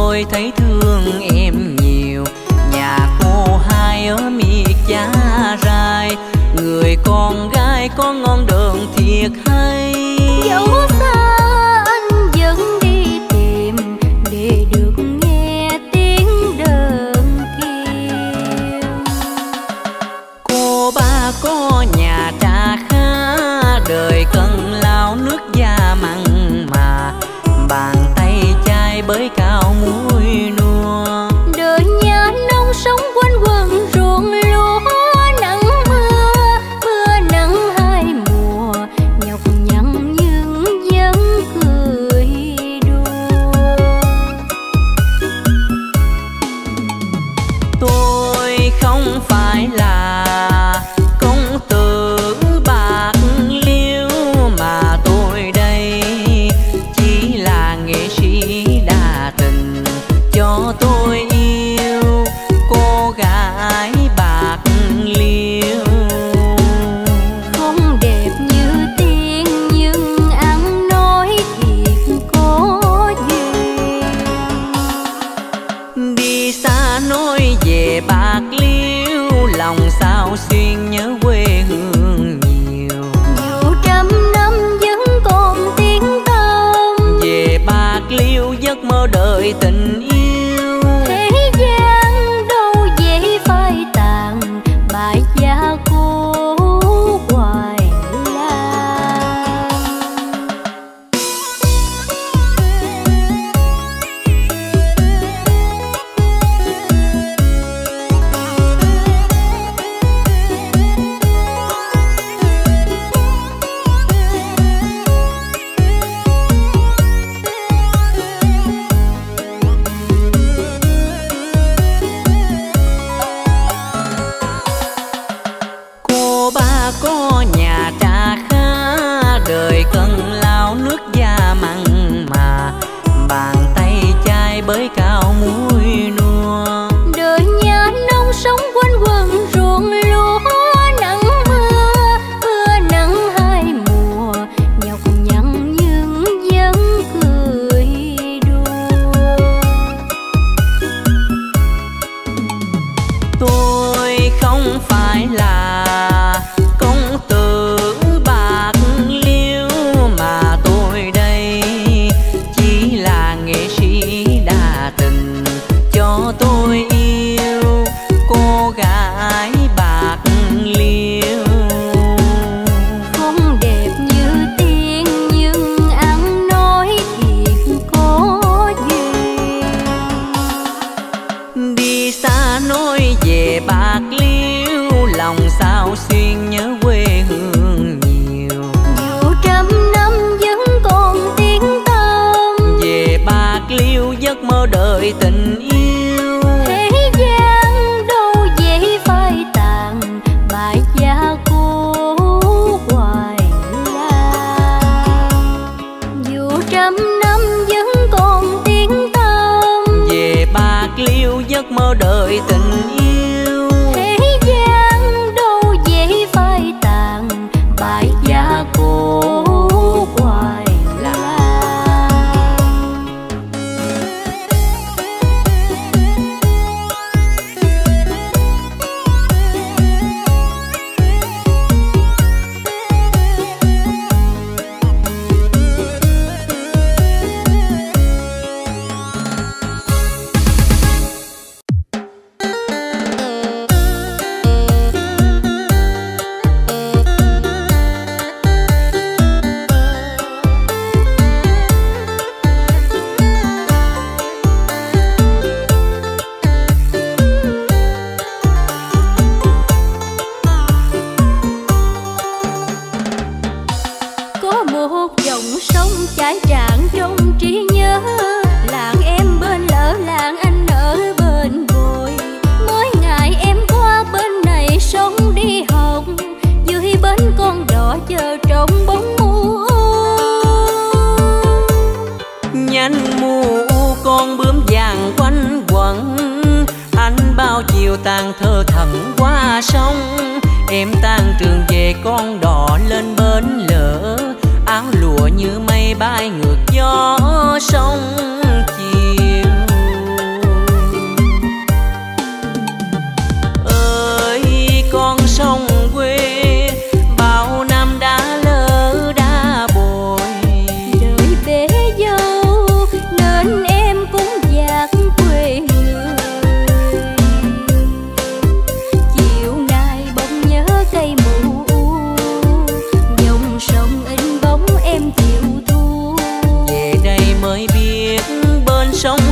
tôi thấy thương em nhiều. Nhà cô hai ở miệt Giá Rai, người con gái có ngon đường thiệt hay. Dẫu xa anh vẫn đi tìm để được nghe tiếng đờn kêu. Cô ba có nhà trà khá, đời cần lao nước da mặn mà, bàn tay chai bới cao muối nua. Đời nhà nông sống quanh quần ruộng lúa, nắng mưa mưa nắng hai mùa, nhọc nhằn nhưng vẫn cười đùa. Tôi không phải là công tử bạc liêu, mà tôi đây chỉ là nghệ sĩ đa tình. Cho tôi yêu cô gái bạc liêu. Không đẹp như tiên nhưng ăn nói thiệt có duyên. Đi xa nói về bạc liêu, lòng sao xuyên nhớ quê hương nhiều. Dù trăm năm vẫn còn tiếng tâm, Về bạc liêu giấc mơ đời tình yêu. thế gian đâu dễ phai tàn, bại gia cô hoài lan. Cô ba có nhà trà khá, đời cần lao nước da mặn mà, bàn tay chai bới cao muối nua. Đời nhà nông sống quanh quần ruộng lúa, nắng mưa mưa nắng hai mùa, nhọc nhằn nhưng vẫn cười đùa. Tôi không phải là công tử bạc liêu, mà tôi đây chỉ là nghệ sĩ đa tình. Cho tôi yêu cô gái bạc liêu. Không đẹp như tiên nhưng ăn nói thiệt có duyên. Đi xa nói về bạc liêu, lòng sao xuyên nhớ quê hương nhiều. Dù trăm năm vẫn còn tiếng tâm, Về bạc liêu giấc mơ đời tình yêu. thế gian đâu dễ phai tàn, bại gia cô hoài lan. Dù trăm năm vẫn còn tiếng tâm, Về bạc liêu giấc mơ đời tình yêu. thế gian đâu dễ phai tàn, bại gia cô hoài lan. Có một dòng sông chảy tràn trong trí nhớ, làng em bên lỡ làng anh ở bên bồi. Mỗi ngày em qua bên này sông đi học, dưới bến con đò chờ trong bóng mù. Nhanh mù con bướm vàng quanh quẩn, anh bao chiều tàn thơ thẩn qua sông. Em tan trường về con đò lên bến lỡ, áo lụa như mây bay ngược gió sông chiều.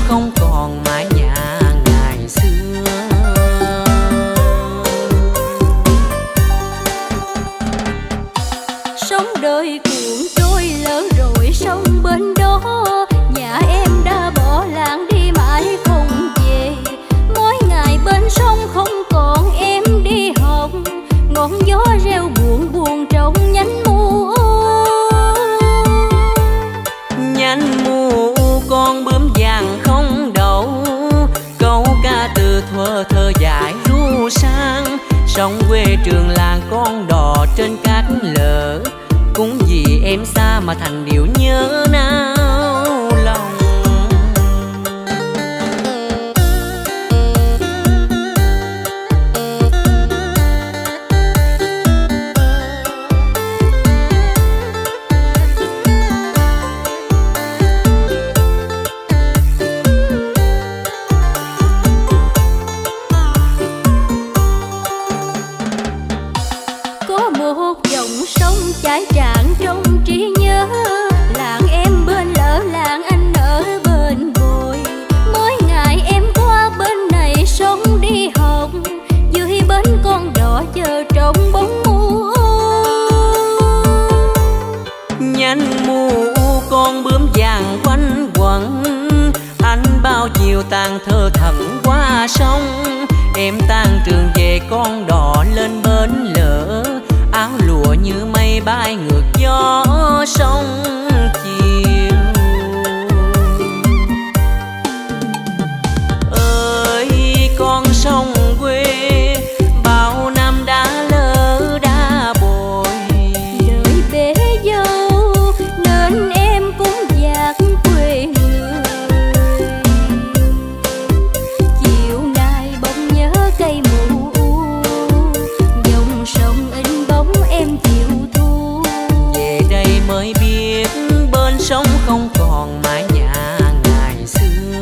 không còn mái nhà ngày xưa. Sóng đời cuộn trôi lỡ rồi sông bên đó, nhà em đã bỏ làng đi mãi không về. Mỗi ngày bên sông không còn em đi học, ngọn gió reo buồn buồn trong nhánh mù. Nhánh mù con bướm vàng không đậu, câu ca từ thuở thơ dại ru sang. Sông quê trường làng con đò trên cát lở, cũng vì em xa mà thành điệu nhớ nao lòng. Có một dòng sông chảy tràn trong trí nhớ, làng em bên lỡ làng anh ở bên bồi. Mỗi ngày em qua bên này sông đi học, dưới bến con đò chờ trong bóng mù. Nhánh mù con bướm vàng quanh quẩn, anh bao chiều tàn thơ thẩn qua sông. Em tan trường về con đò lên bến lỡ, áo lụa như mây bay ngược gió sông chiều. Ơi con sông quê bao năm đã lỡ đã bồi, Đời bể dâu nên em cũng dạt quê người. Chiều nay bỗng nhớ cây mù, dòng sông in bóng em chiều thu. về đây mới biết bên sông không còn mái nhà ngày xưa.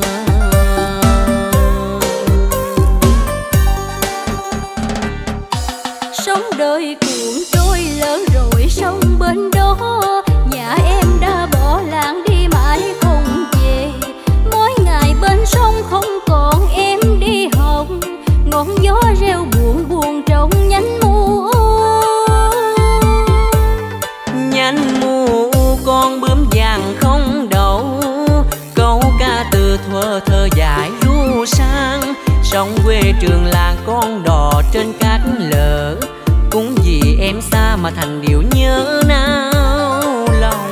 Sóng đời cuộn trôi lỡ rồi sông bên đó, nhà em đã bỏ làng đi mãi không về. Mỗi ngày bên sông không còn em đi học, ngọn gió reo buồn buồn trong nhánh mù. Nhánh mù con bướm vàng không đậu, câu ca từ thuở thơ dại ru sang. Sông quê trường làng con đò trên cát lở, cũng vì em xa mà thành điệu nhớ nao lòng.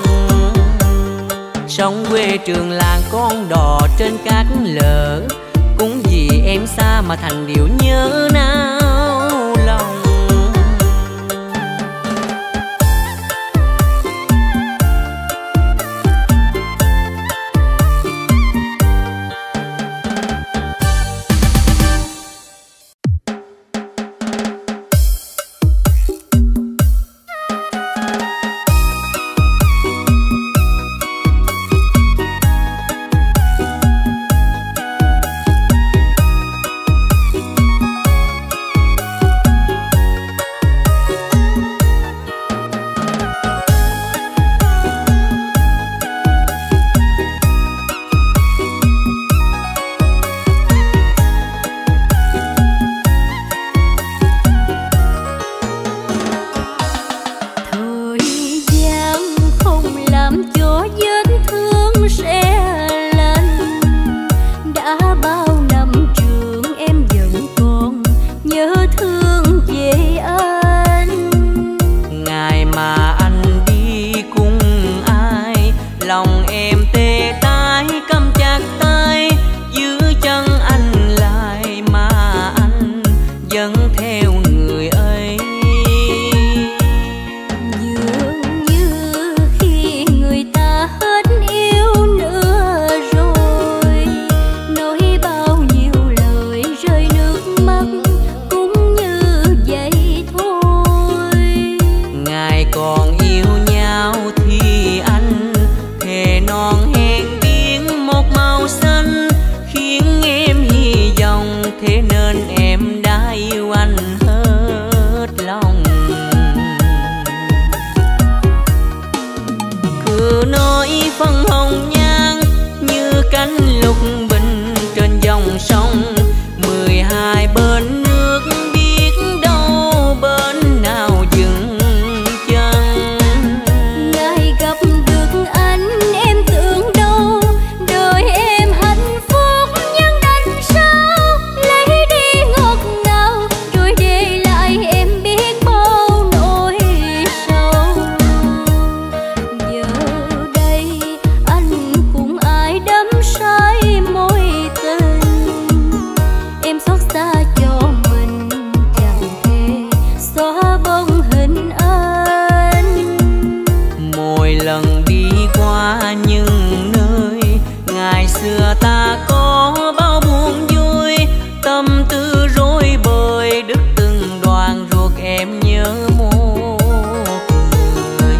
Sông quê trường làng con đò trên cát lở, cũng vì em xa mà thành điệu nhớ nao lòng. ta có bao buồn vui, tâm tư rối bời đứt từng đoạn ruột em nhớ một người.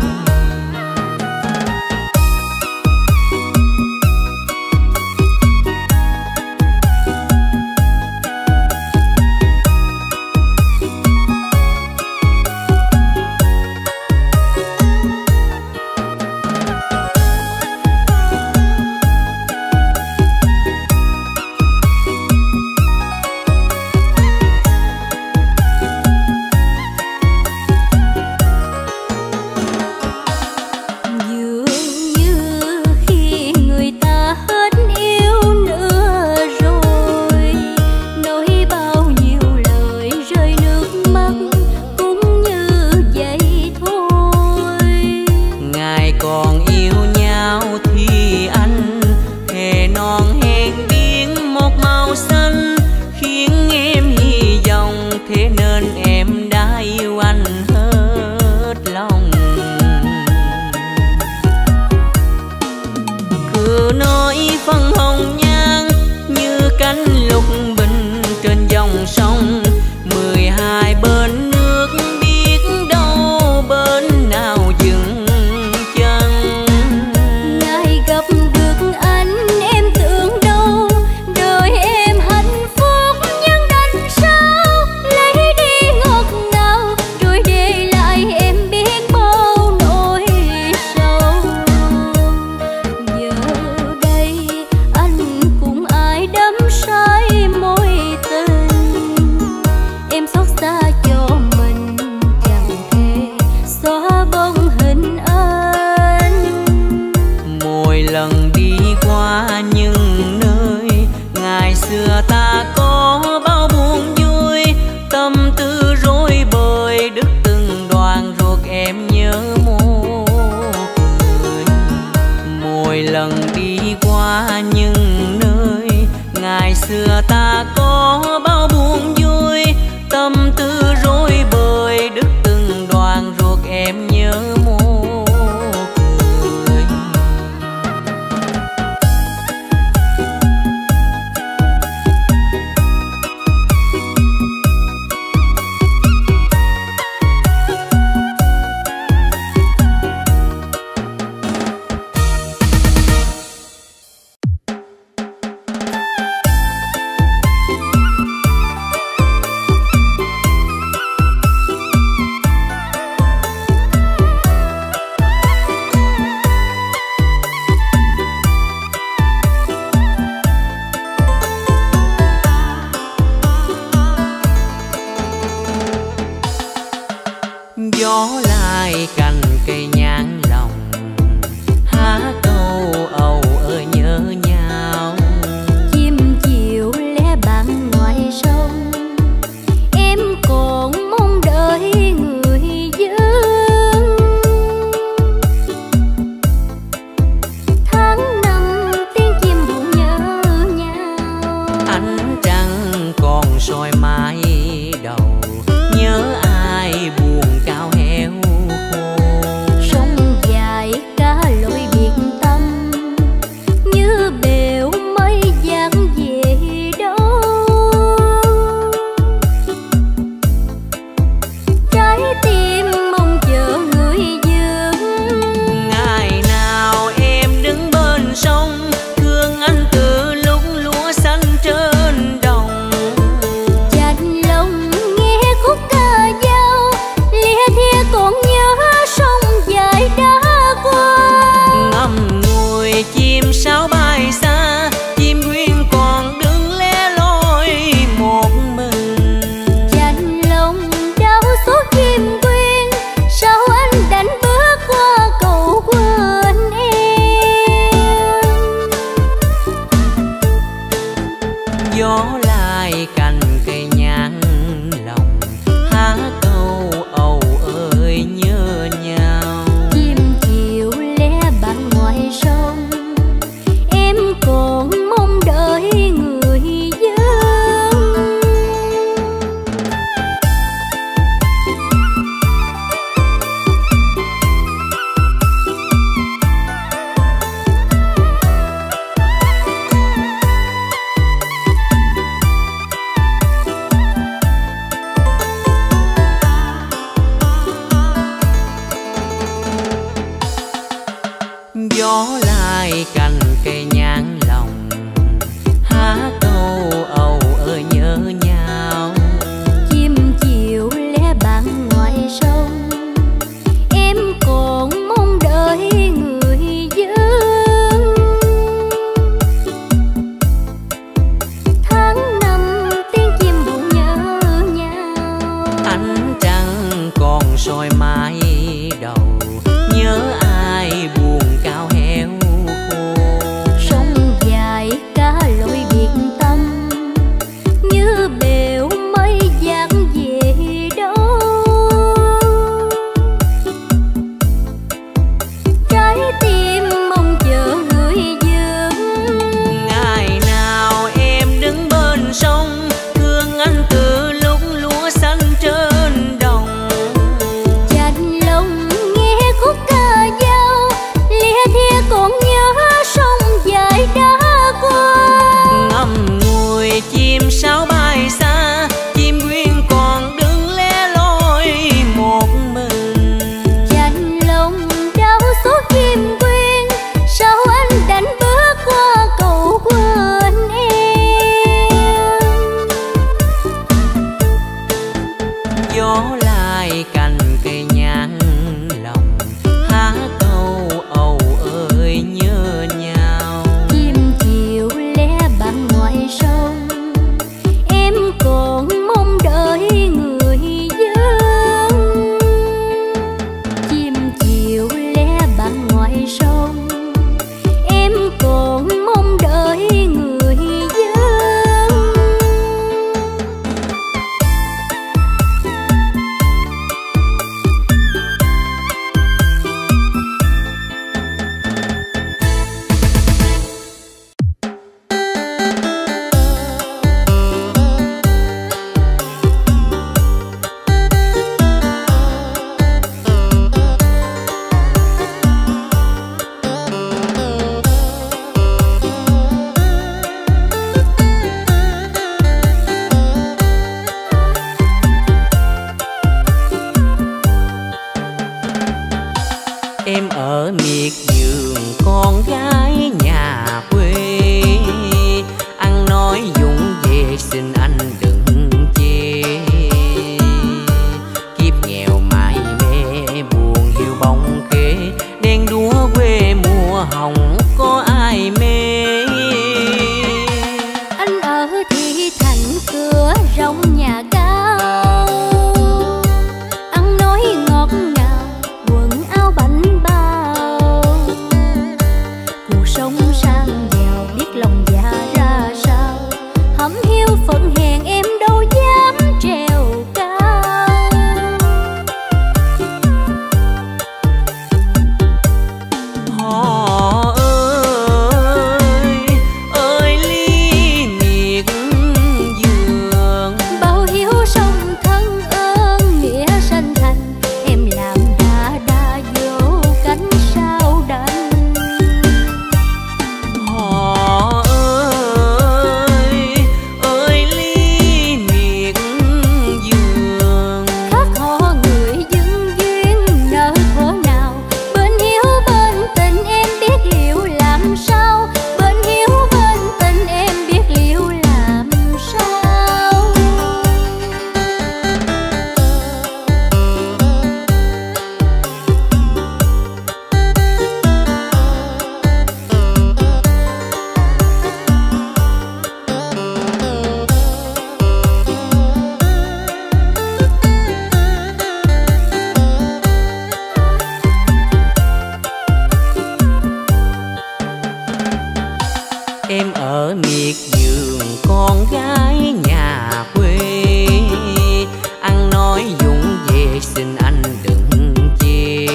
ở miệt vườn con gái nhà quê, ăn nói dũng về xin anh đừng chê.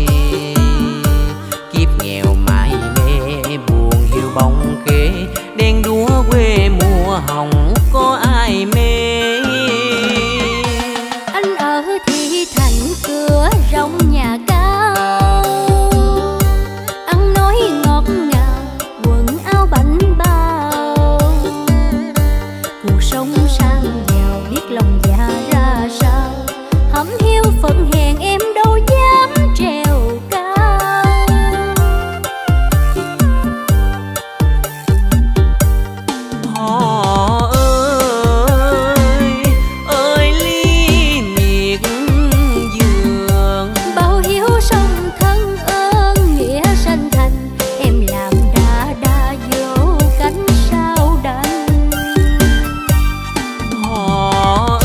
Kiếp nghèo mãi mê buồn hiu bóng khê, đen đúa quê mùa hồng có ai mê. Anh ở thị thành cửa rộng nhà cao, ăn nói ngọt ngào quần áo bánh bao. Cuộc sống sang giàu biết lòng già ra sao, hẩm hiu phận hèn em đâu dám trèo cao. Họ ơi ly miệt vườn, Bao hiếu song thân ơn nghĩa sanh thành, em làm đã vô cánh sao đành. họ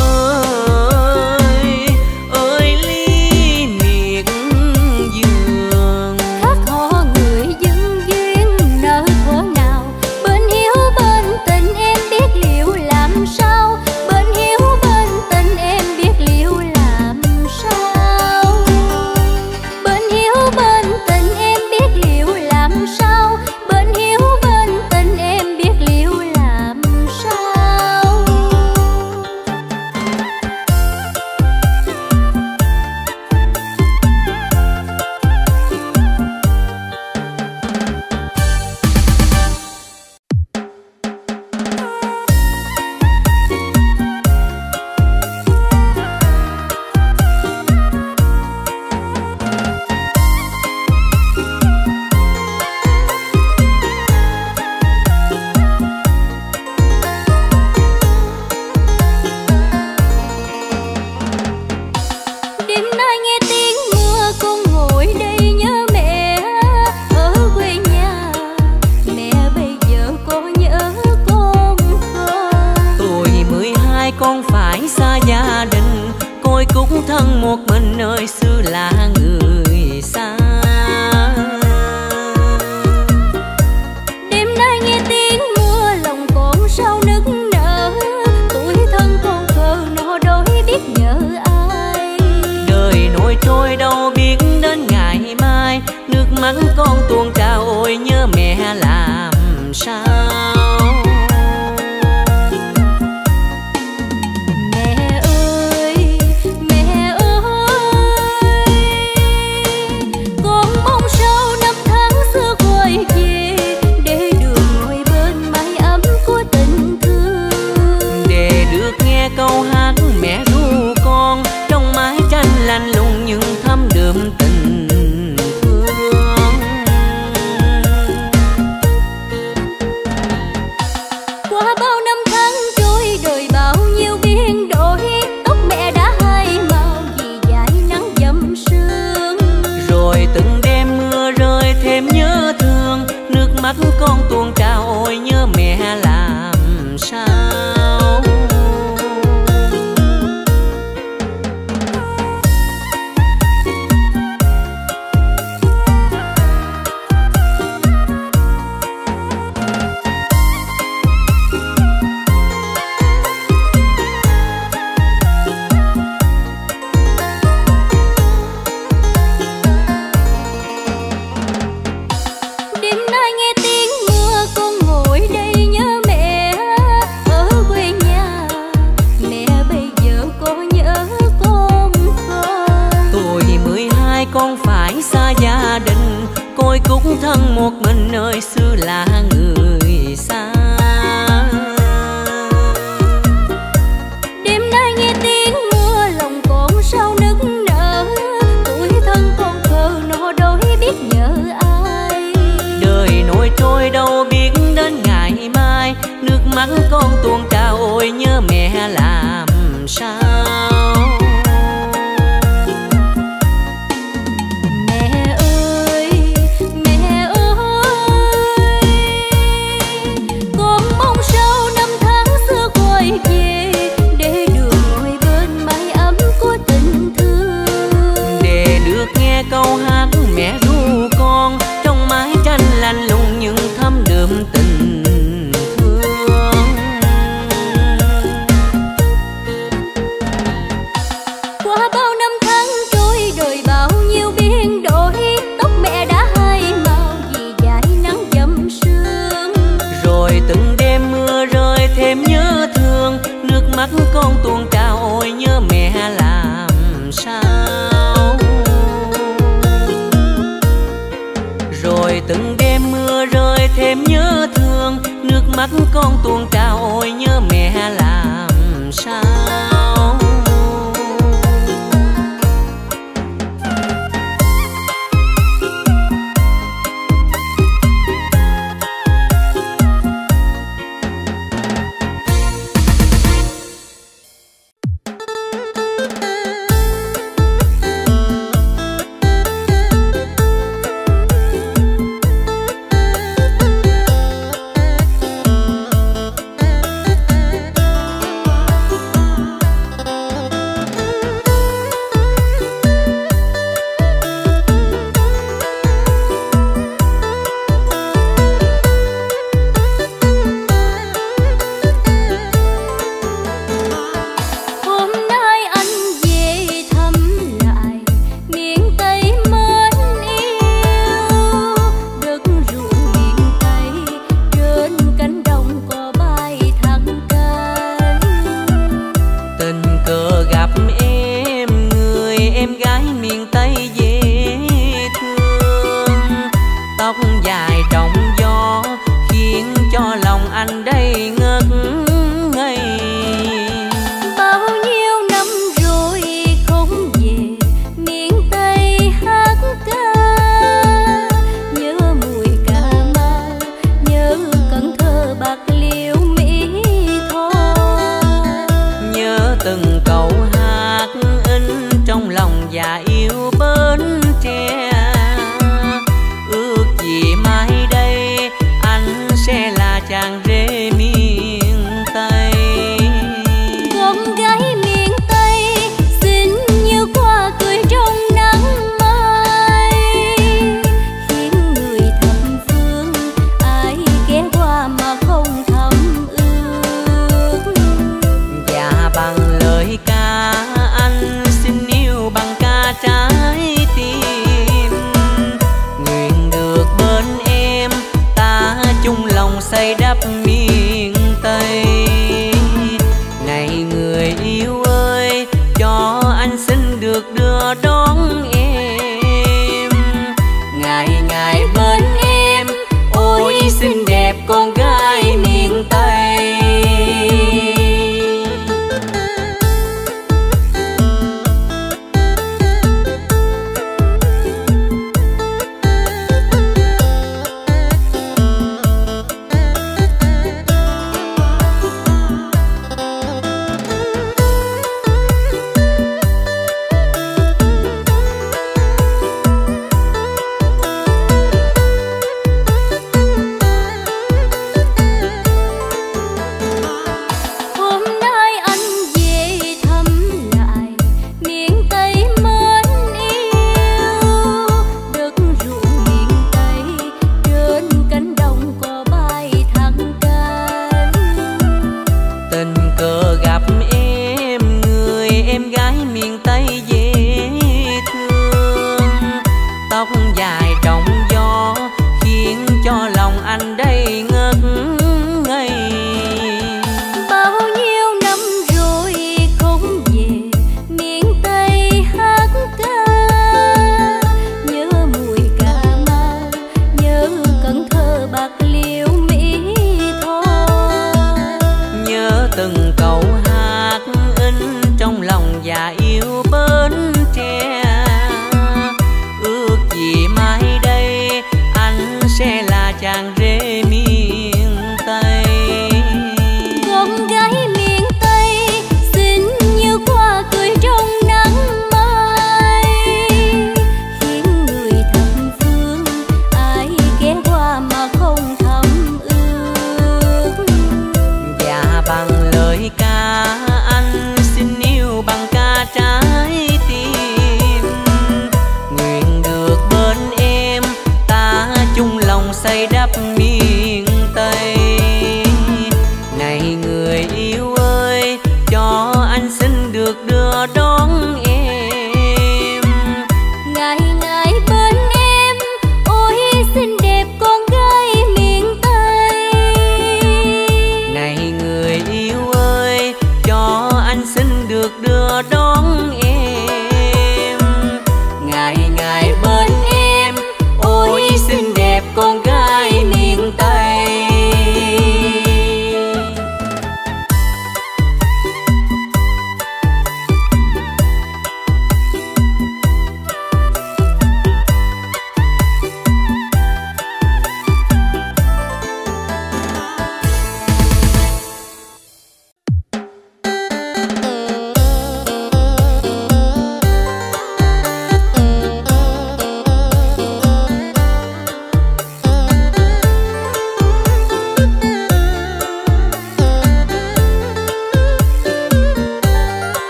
ơi ly miệt vườn. Khác họ người dưng duyên nợ thuở nào, bên hiếu bên tình em biết liệu làm sao. Bên hiếu bên tình em biết liệu làm sao. Bên hiếu bên tình em biết liệu làm sao. Bên hiếu bên tình em biết liệu làm sao. Đêm nay nghe tiếng mưa con ngồi đây nhớ mẹ ở quê nhà. Mẹ bây giờ có nhớ con không? Tôi 12 con phải xa gia đình, côi cúc thân một mình nơi xưa là người xa. Đêm nay nghe tiếng mưa lòng con sao nức nở. Tuổi thân con thơ nó đôi biết nhớ ai. Đời nổi trôi đâu biết đến ngày mai, nước mắt con tuôn trào ôi nhớ mẹ làm sao. Mẹ ơi, mẹ ơi, con mong sao năm tháng xưa quay về, để được ngồi bên mái ấm của tình thương. Để được nghe câu hát mẹ ru con, trong mái tranh lạnh lùng nhưng thấm đượm tình thương. Qua bao năm tháng trôi đời bao nhiêu biến đổi, tóc mẹ đã hai màu vì dải nắng dầm sương. Rồi từng đêm mưa rơi thêm nhớ thương, nước mắt con tuôn trào ôi nhớ mẹ làm sao. Đêm nay nghe tiếng mưa con ngồi đây nhớ mẹ ở quê nhà. Mẹ bây giờ có nhớ con không? Tôi 12 con phải xa gia đình, côi cúc thân một mình nơi xưa là người xa. Đêm nay nghe tiếng mưa lòng con sao nức nở. Tuổi thân con thơ nó đôi biết nhớ ai. Đời nổi trôi đâu biết đến ngày mai, nước mắt con tuôn trào ôi nhớ mẹ làm sao. Mẹ ơi, mẹ ơi, con mong sao năm tháng xưa quay về, để được ngồi bên mái ấm của tình thương. Để được nghe câu hát mẹ ru con, trong mái tranh lạnh lùng nhưng thấm đượm tình mắt con tuôn trào, ôi nhớ mẹ làm sao. Rồi từng đêm mưa rơi thêm nhớ thương, nước mắt con tuôn trào, ôi nhớ mẹ làm sao.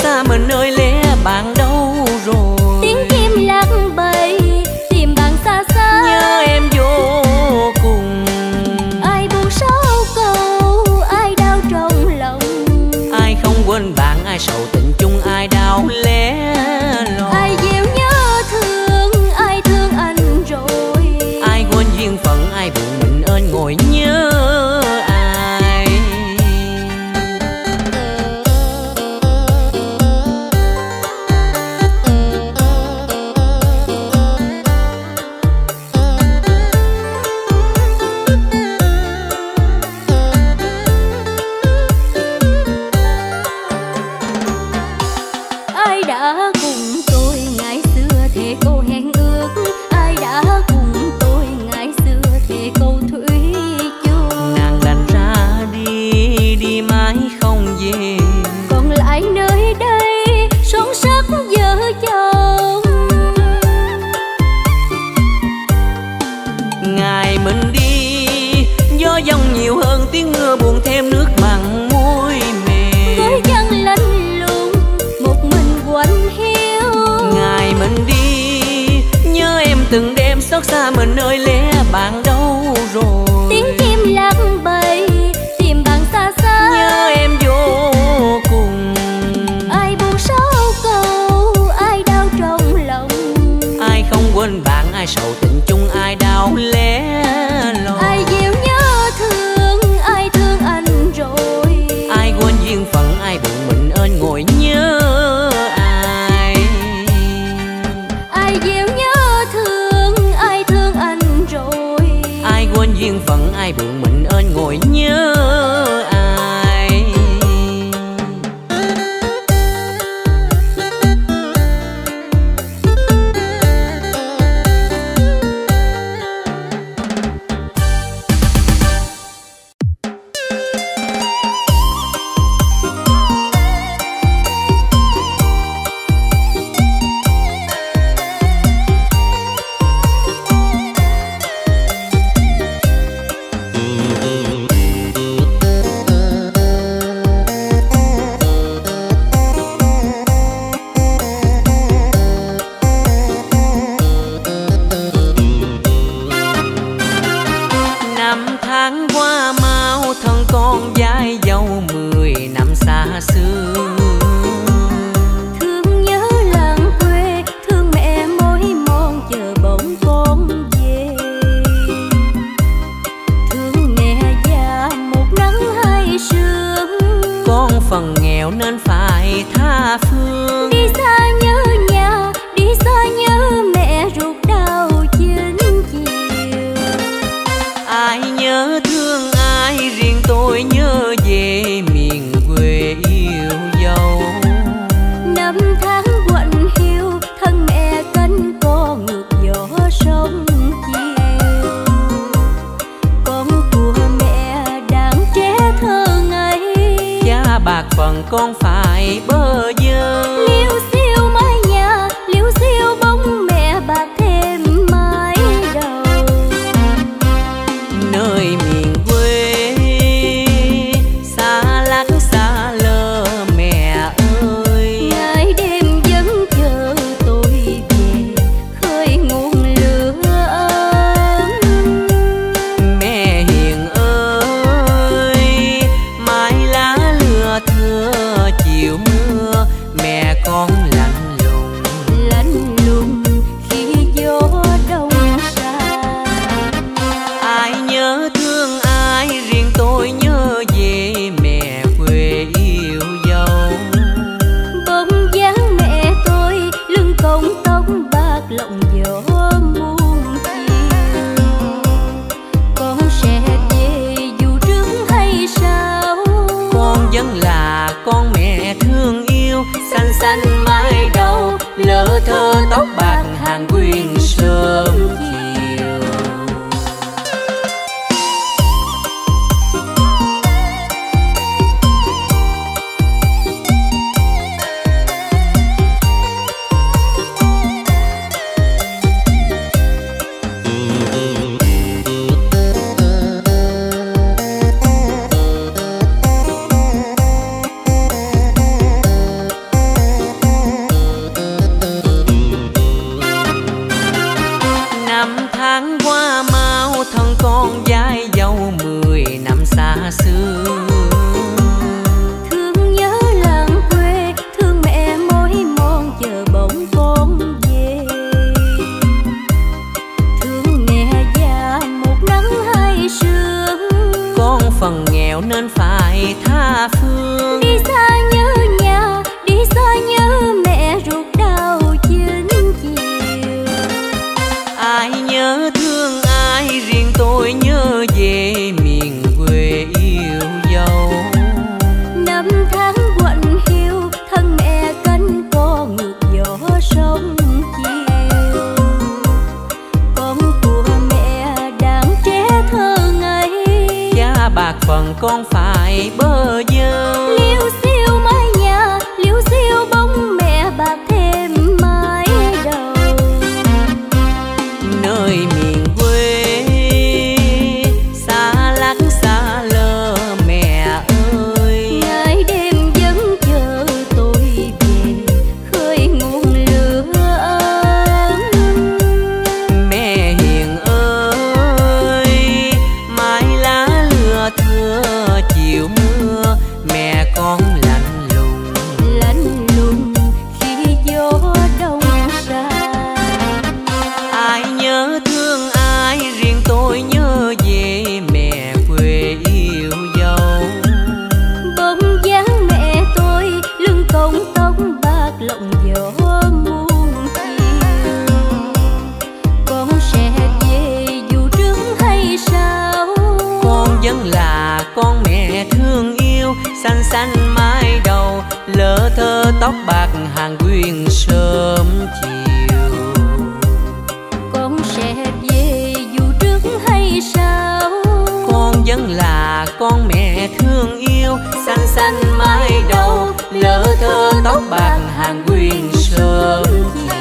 xa mình ơi lẽ bạn đâu rồi? Tiếng chim lạc bầy tìm bạn xa xa, nhớ em vô cùng. Ai buồn sáu câu, ai đau trong lòng, ai không quên bạn, ai sầu tình chung, ai đau lẻ loi. ai dịu nhớ thương, ai thương anh rồi, ai quên duyên phận, ai buồn mình ơn ngồi nhớ ai. ai đã cùng tôi ngày xưa thề câu hẹn ước, ai đã cùng tôi ngày xưa thề câu thủy chung. Nàng đành ra đi, đi mãi không về, Còn lại nơi đây son sắc vợ chồng. ngày mình đi gió giông nhiều hơn tiếng mưa, buồn thêm nước mặn môi mềm. Với chân lạnh lùng một mình quạnh hiu, ngày mình đi nhớ em từng đêm xót xa mình ơi lẽ bạn đâu rồi? tiếng chim lạc bầy tìm bạn xa xa, nhớ em vô cùng. ai buồn sáu câu, ai đau trong lòng, ai không quên bạn, ai sầu tình chung, ai đau lẻ loi. ai dịu nhớ thương, ai thương anh rồi, ai quên duyên phận, ai buồn mình ơn ngồi nhớ ai. ai dịu nhớ thương, ai thương anh rồi, ai quên duyên phận, ai buồn mình ơn ngồi nhớ ai. Năm tháng qua mau thân con dai dâu 10 năm xa xưa. thương nhớ làng quê, thương mẹ mỏi mòn chờ bỗng con về, thương mẹ già một nắng hai sương, Con phần nghèo nên phải tha phương. đi xa nhớ nhà, đi xa nhớ mẹ ruột đau chín chiều. Ai nhớ thương ai, riêng tôi nhớ về miền quê yêu dấu. Năm tháng quạnh hiu, thân mẹ cánh co ngược gió sông chiều. Con của mẹ đang trẻ thơ ngây, Cha bạc phần con phải bơ vơ. liêu xiêu mái nhà, liêu xiêu bóng mẹ bạc thêm mái đầu. Nơi miền quê xa lắc xa lơ mẹ ơi. Ngày đêm vẫn chờ tôi về, khơi nguồn lửa ấm. Mẹ hiền ơi, mái lá lưa thưa chiều tháng qua mau thân con dai dâu 10 năm xa xưa. Thương nhớ làng quê, thương mẹ mỏi mòn chờ bỗng con về. Thương mẹ già một nắng hai sương, con phần nghèo nên phải tha phương. đi xa nhớ nhà, đi xa nhớ mẹ ruột đau chín chiều. Ai nhớ thương ai, riêng tôi nhớ về miền quê yêu dấu. Năm tháng quạnh hiu, thân mẹ cánh co ngược gió sông chiều. Con của mẹ đang trẻ thơ ngây, Cha bạc phần con phải bơ vơ. liêu xiêu mái nhà, liêu xiêu bóng mẹ bạc thêm mái đầu. Nơi miền quê xa lắc xa lơ mẹ ơi. Ngày đêm vẫn chờ tôi về, khơi nguồn lửa ấm. Mẹ hiền ơi, mái lá lưa thưa chiều mưa, mẹ con lạnh lùng khi gió đông xa. Ai nhớ thương ai, riêng tôi nhớ về mẹ quê yêu dấu. Bóng dáng mẹ tôi lưng cong tóc bạc lộng gió muôn chiều. Con sẽ về dù trước hay sao, Con vẫn là con mẹ thương yêu, xanh xanh mái đầu, lỡ thơ tóc bạc hàng quyên sớm chiều. con sẽ về dù trước hay sao. Con vẫn là con mẹ thương yêu, xanh xanh mái đầu, lỡ thơ tóc bạc hàng quyên sớm chiều.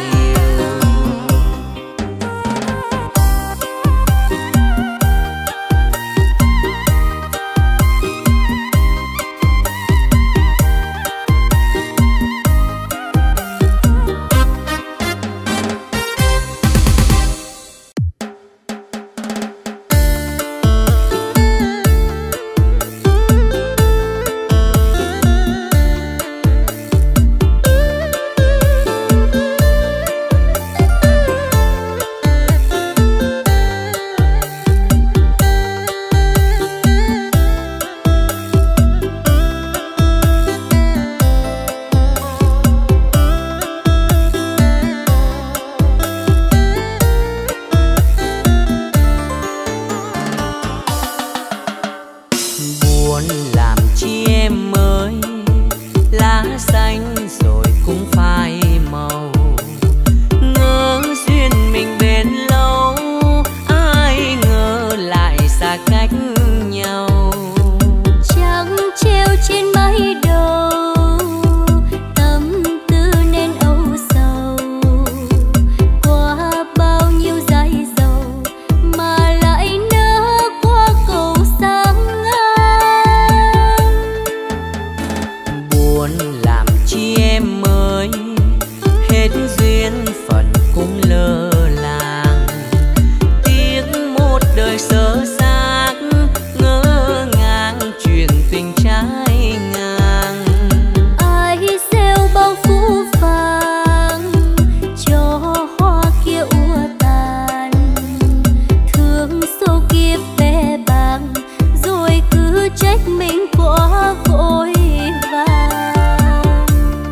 Buồn làm chi em ơi, lá xanh rồi cũng phai màu. Ngỡ duyên mình bền lâu, ai ngờ lại xa cách nhau. Trăng treo trên mái đầu, tâm tư nên âu sầu. Qua bao nhiêu dải dầu mà lại nỡ qua cầu sáng ngang. Buồn làm chi em ơi, hết duyên phận cũng lơ làng. Tiếc một đời sơ xác, ngỡ ngàng chuyện tình trái ngang. Ai gieo bao phũ phàng cho hoa kia úa tàn. Thương số kiếp bé bàng, rồi cứ trách mình quá vội vàng.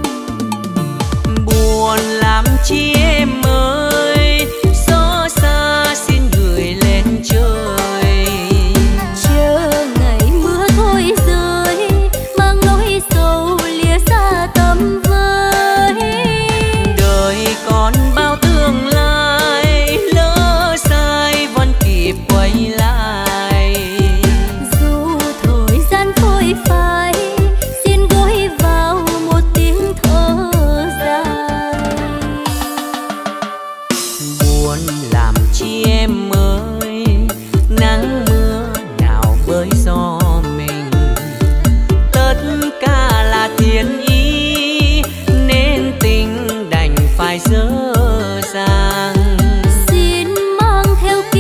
Buồn làm chi em ơi, gió xa xin gửi lên trời. Chờ ngày mưa thôi rơi, mang nỗi sầu lìa xa tầm với. Đời còn bao tương lai, lỡ sai vẫn kịp quay lại. Dù thời gian phôi phai, xin gối vào một tiếng thở dài. Buồn làm chi em ơi, nắng mưa nào với gió mình. Tất cả là thiên ý, nên tình đành phải dở dàng. Xin mang theo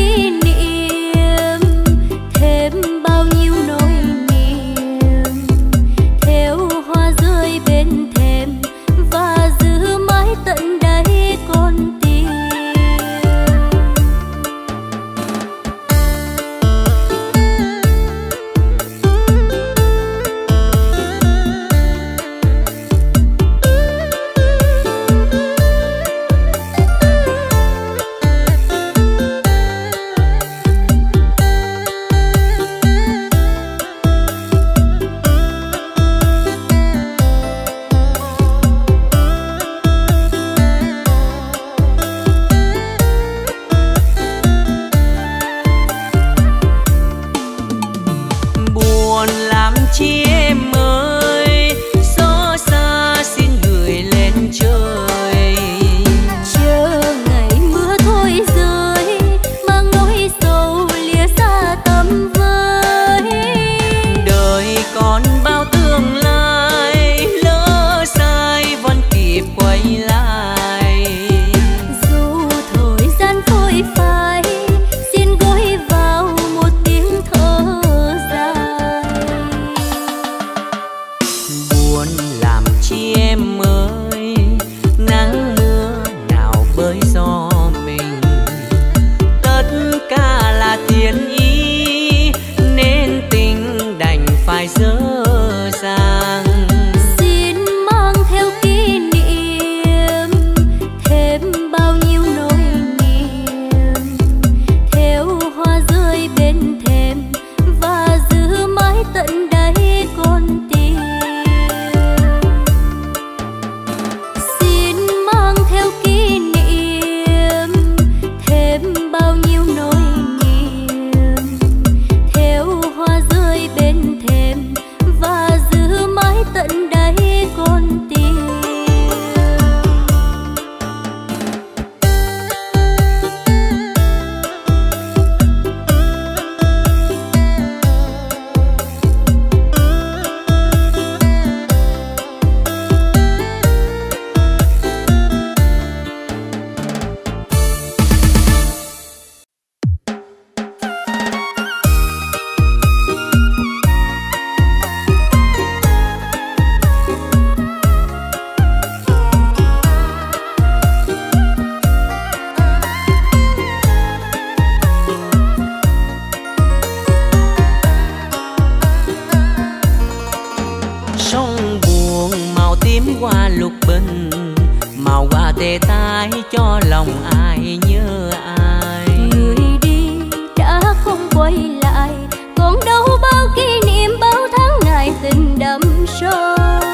lòng ai nhớ ai. Người đi đã không quay lại, còn đâu bao kỷ niệm bao tháng ngày tình đậm sâu.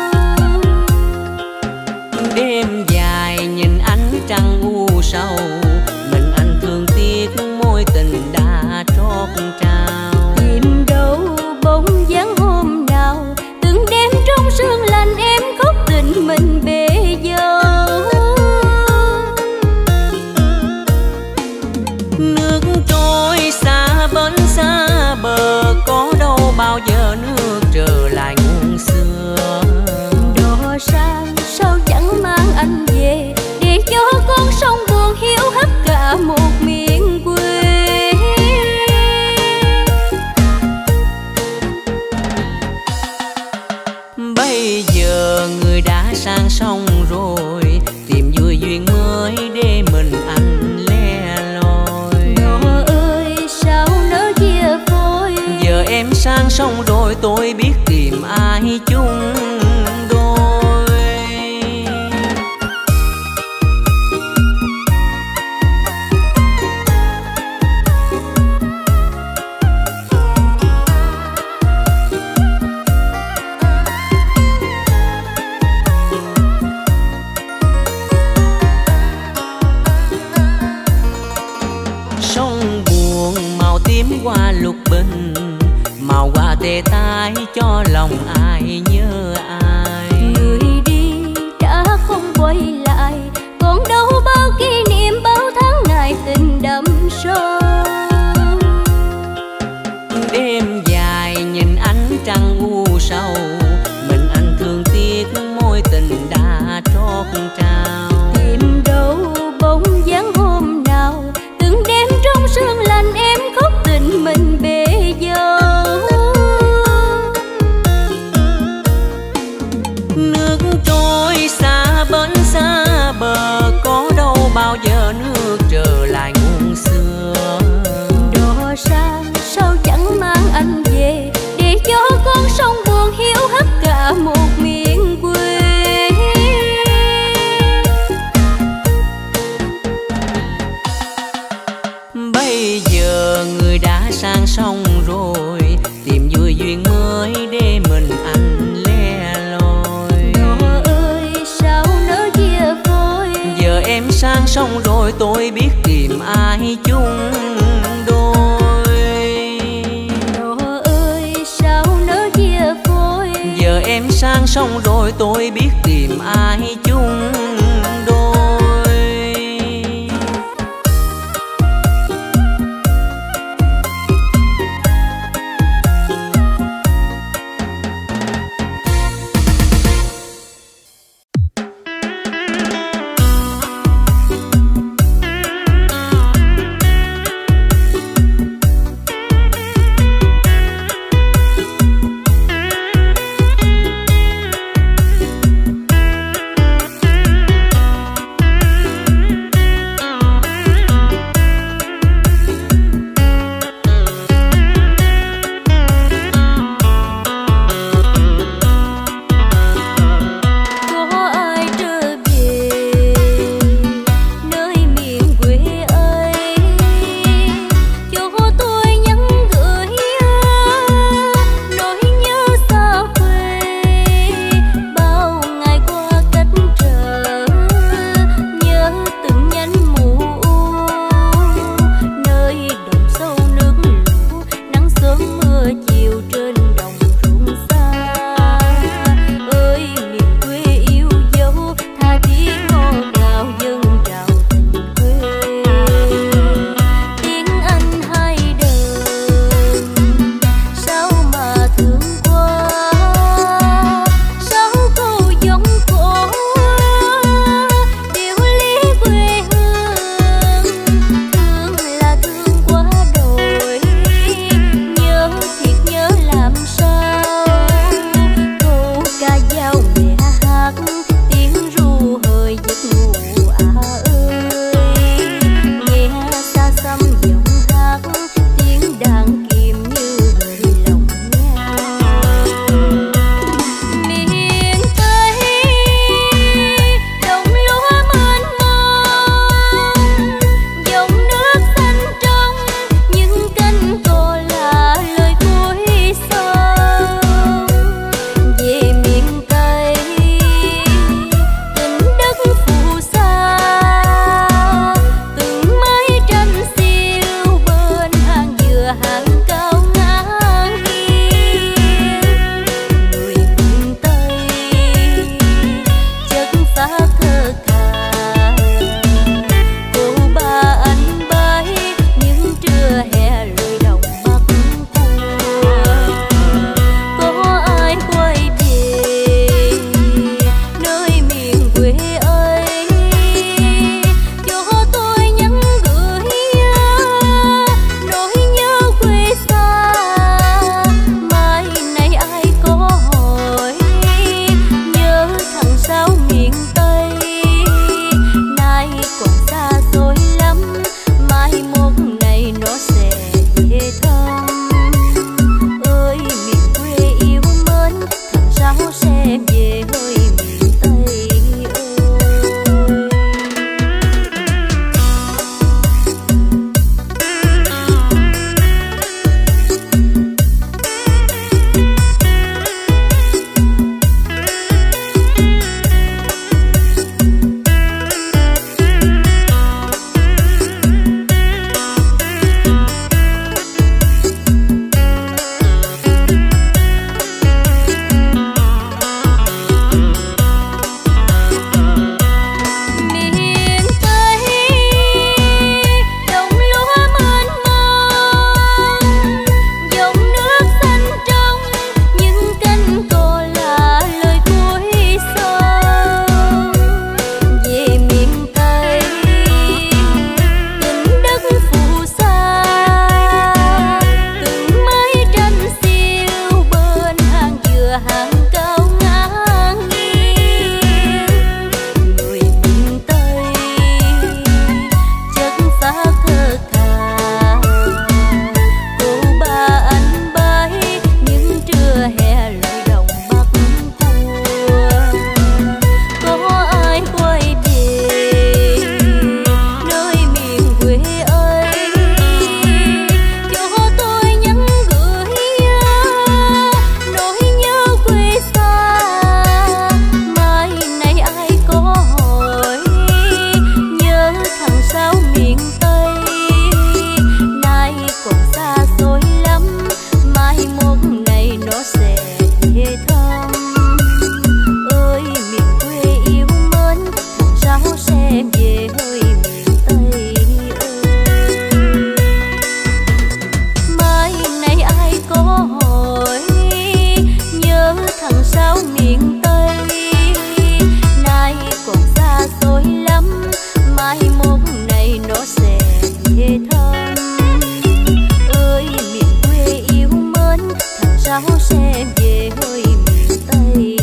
Đêm dài nhìn ánh trăng u sầu, mình anh thương tiếc mối tình đã trót trao. Tìm đâu bóng dáng hôm nào, từng đêm trong sương lạnh em khóc tình mình bể dâu. Nước trôi xa bến xa bờ, có đâu bao giờ nước trở lại nguồn xưa. Đò sang sao chẳng mang anh về, để cho con sông buồn hiu hắt cả một miền quê. Bây giờ người đã sang sông rồi, tìm vui duyên mới để mình anh le loi. Đò ơi sao nỡ chia phôi, Giờ em sang sông rồi tôi biết tìm ai chung đôi. Sông buồn màu tím qua lục bình, màu hoa tê tái cho lòng ai nhớ ai. người đi đã không quay lại, còn đâu bao kỷ niệm bao tháng ngày tình đậm sâu. Đêm dài nhìn ánh trăng u sầu, mình anh thương tiếc mối tình đã trót trao. Tìm đâu bóng dáng hôm nào, từng đêm trong sương lạnh em khóc tình mình bể dâu. Nước trôi xa bến xa bờ, có đâu bao giờ nước trở lại nguồn xưa. Đò sang sao chẳng mang anh về, để cho con sông buồn hiu hắt cả một miền quê. Bây giờ người đã sang sông rồi, tìm vui duyên mới để mình anh le loi. Đò ơi sao nỡ chia phôi, Giờ em sang sông rồi tôi biết tìm ai chung đôi. Đò ơi sao nỡ chia phôi, Giờ em sang sông rồi tôi biết tìm ai chung đôi. về thăm. Ơi miền quê yêu mến, tháng sau sẽ về hơi miền Tây.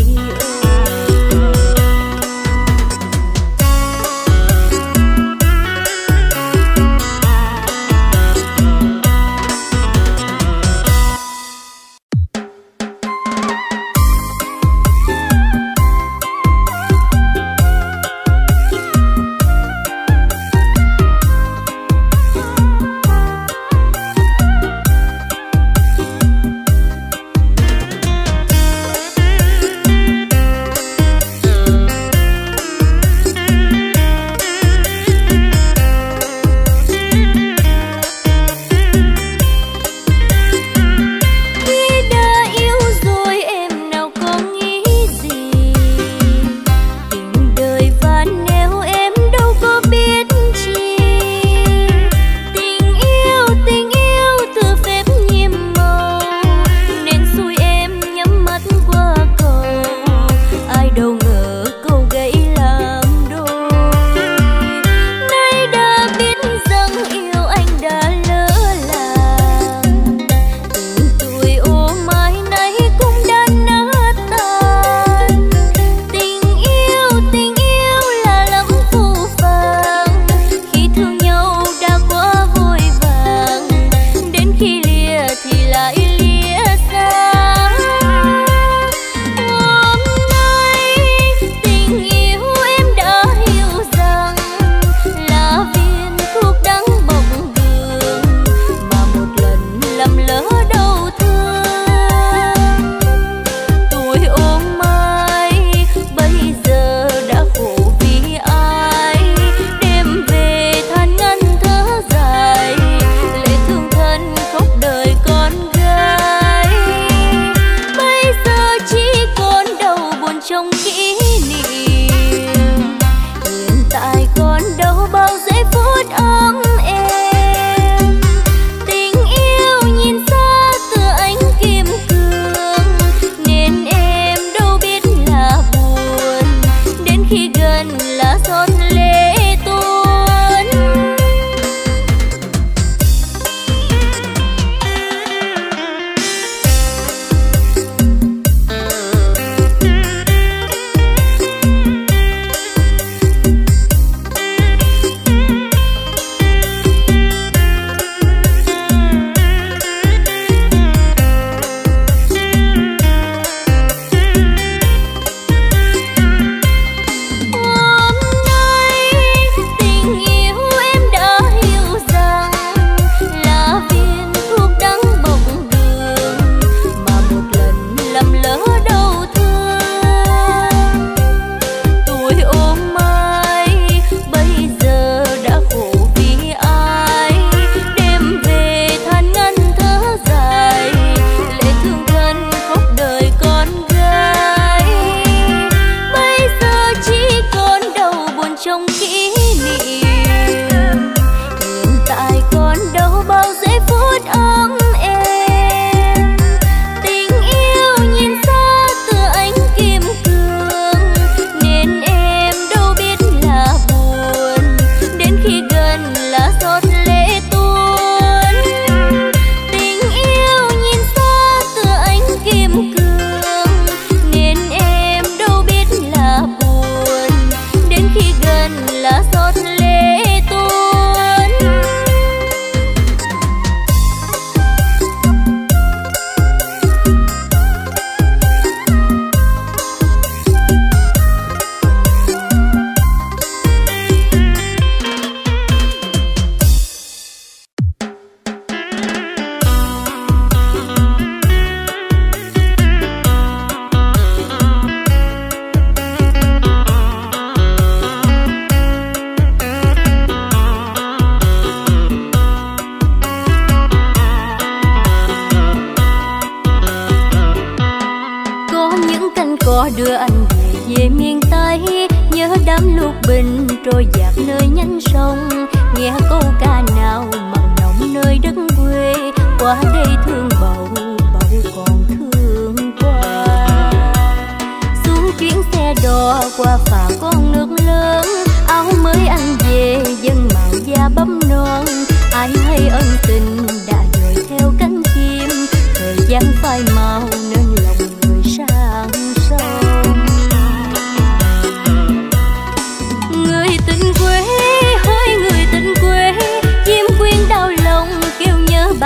đưa anh về miền Tây, nhớ đám lục bình trôi dạt nơi nhánh sông, nghe câu ca nào mặn nồng nơi đất quê, qua đây thương bầu bầu còn thương qua. Xuống chuyến xe đò qua phà con nước lớn, áo mới anh về dân mạo da bấm non,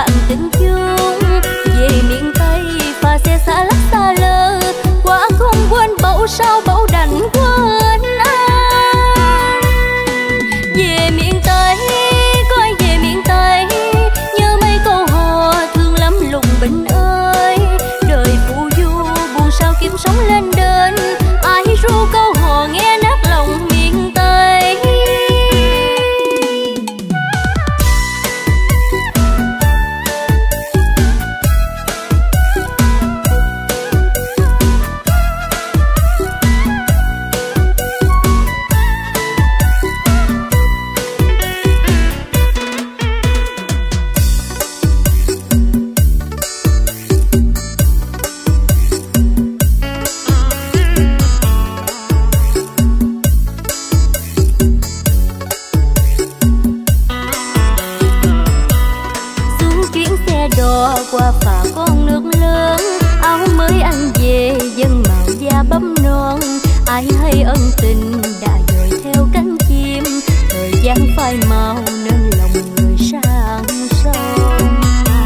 bạn tình chung. Về miền Tây pha xe xa lắc xa lơ, qua không quên bẫu sao bẫu đành quên anh. Về miền Tây coi về miền Tây, nhớ mấy câu hò thương lắm lùng bình ơi. Đời phù du buồn sao kiếm sống lên đên, ai ru câu hò nghe nát lòng miền Tây. Qua phà con nước lớn, áo mới anh về dân màu da bấm non. Ai hay ân tình đã dội theo cánh chim, thời gian phai màu nên lòng người sang sông.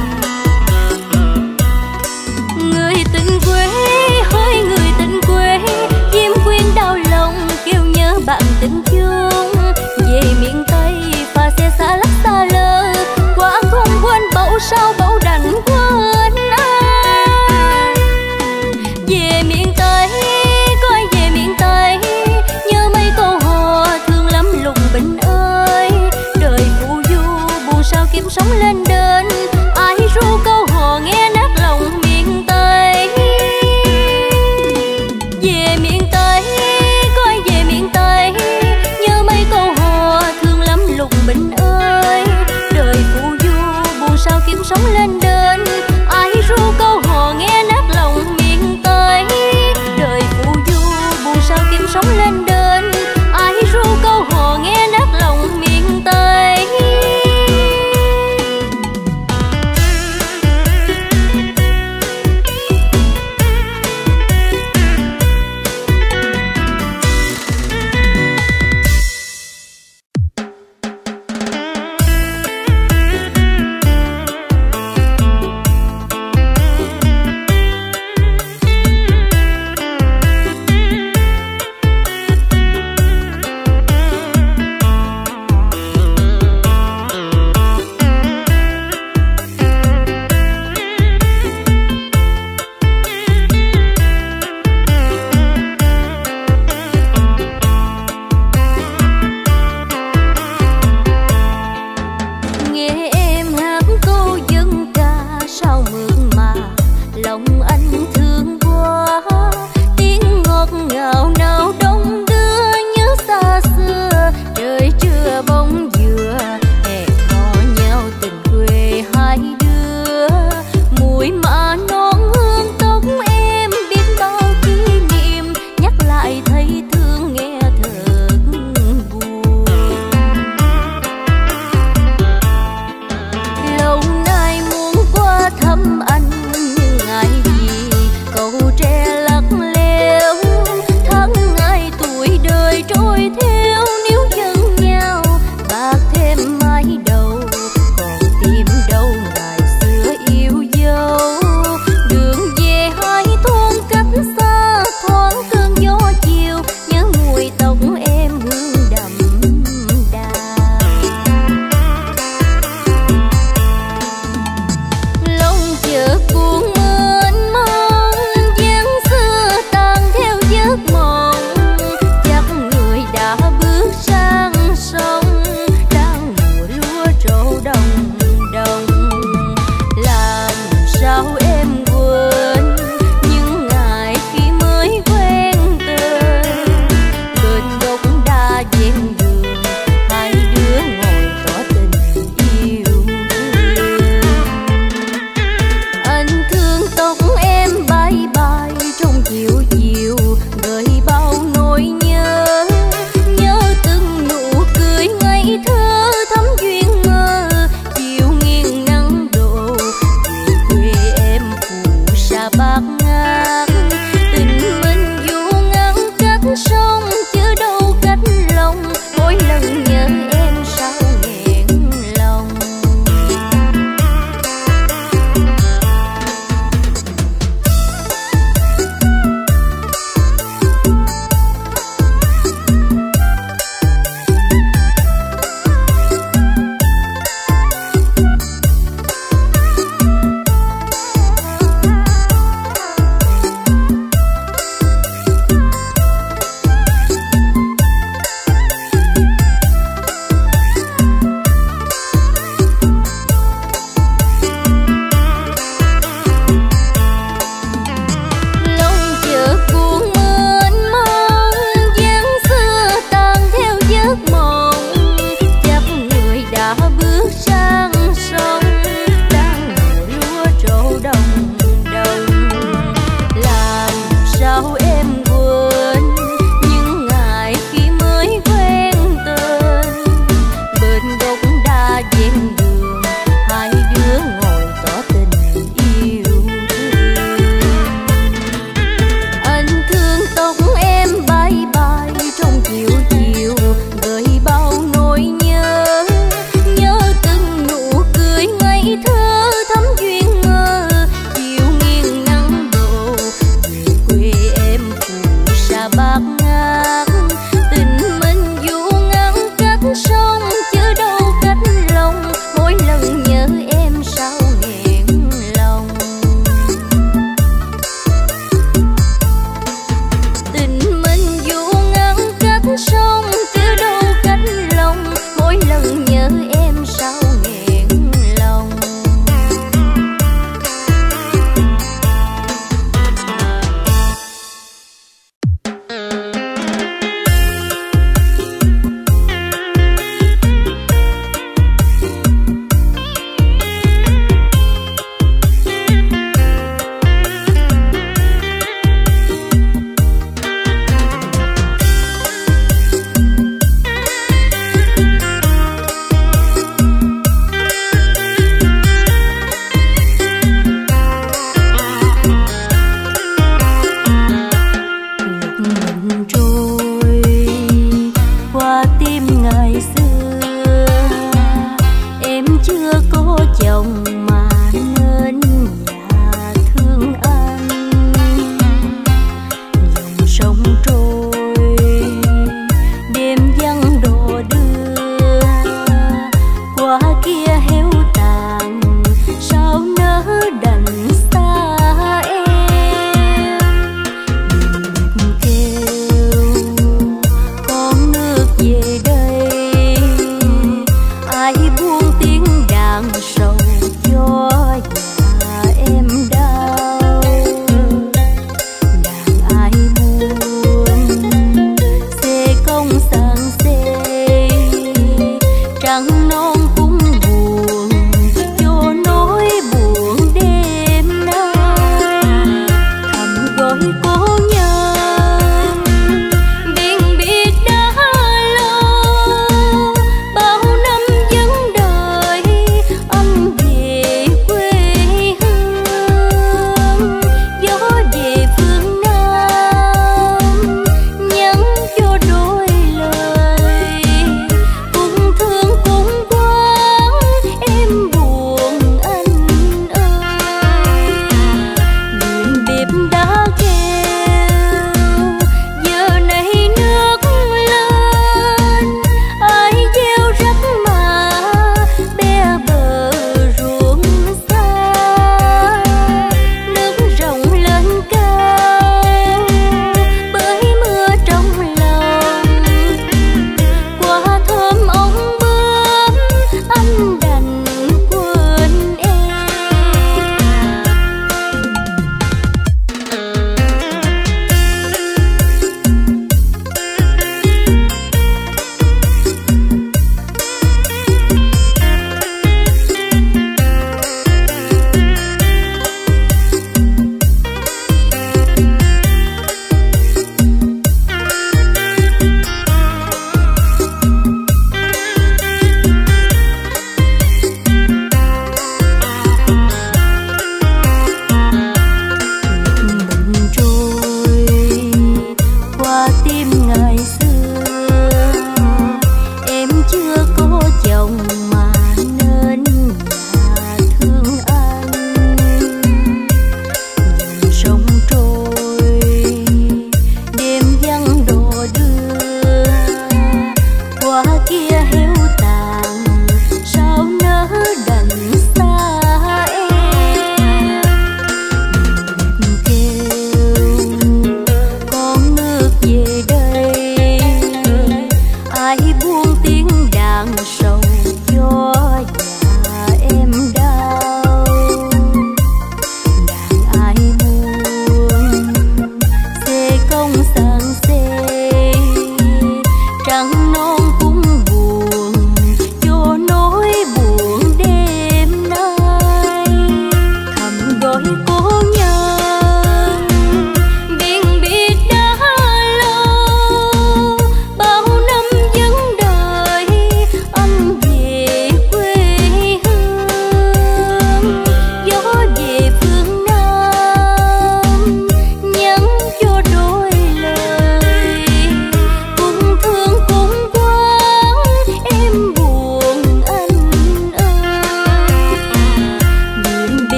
Người tình quê hỡi người tình quê, chim khuyên đau lòng kêu nhớ bạn tình chung. Về miền Tây pha xe xa lắc xa lơ, qua không quên bẫu sao bẫu đành quên anh. Về miền Tây coi về miền Tây, nhớ mấy câu hò thương lắm lùng bình ơi. Đời phù du buồn sao kiếm sống lên đên, ai ru câu hò nghe nát lòng miền Tây. Về miền Tây coi về miền Tây, nhớ mấy câu hò thương lắm lùng bình ơi. Đời phù du buồn sao kiếm sống lên đên, ai ru câu hò nghe nát lòng miền Tây. Đời phù du buồn sao kiếm sống lên đên, ai ru câu hò nghe nát lòng miền Tây. chờ chồng mà nên nhà thương anh. Dòng sông trôi đêm vắng đò đưa, qua kia héo tàn sao nỡ đành xa em. Đừng kêu con nước về đây, ai buông tiếng đàn sầu cho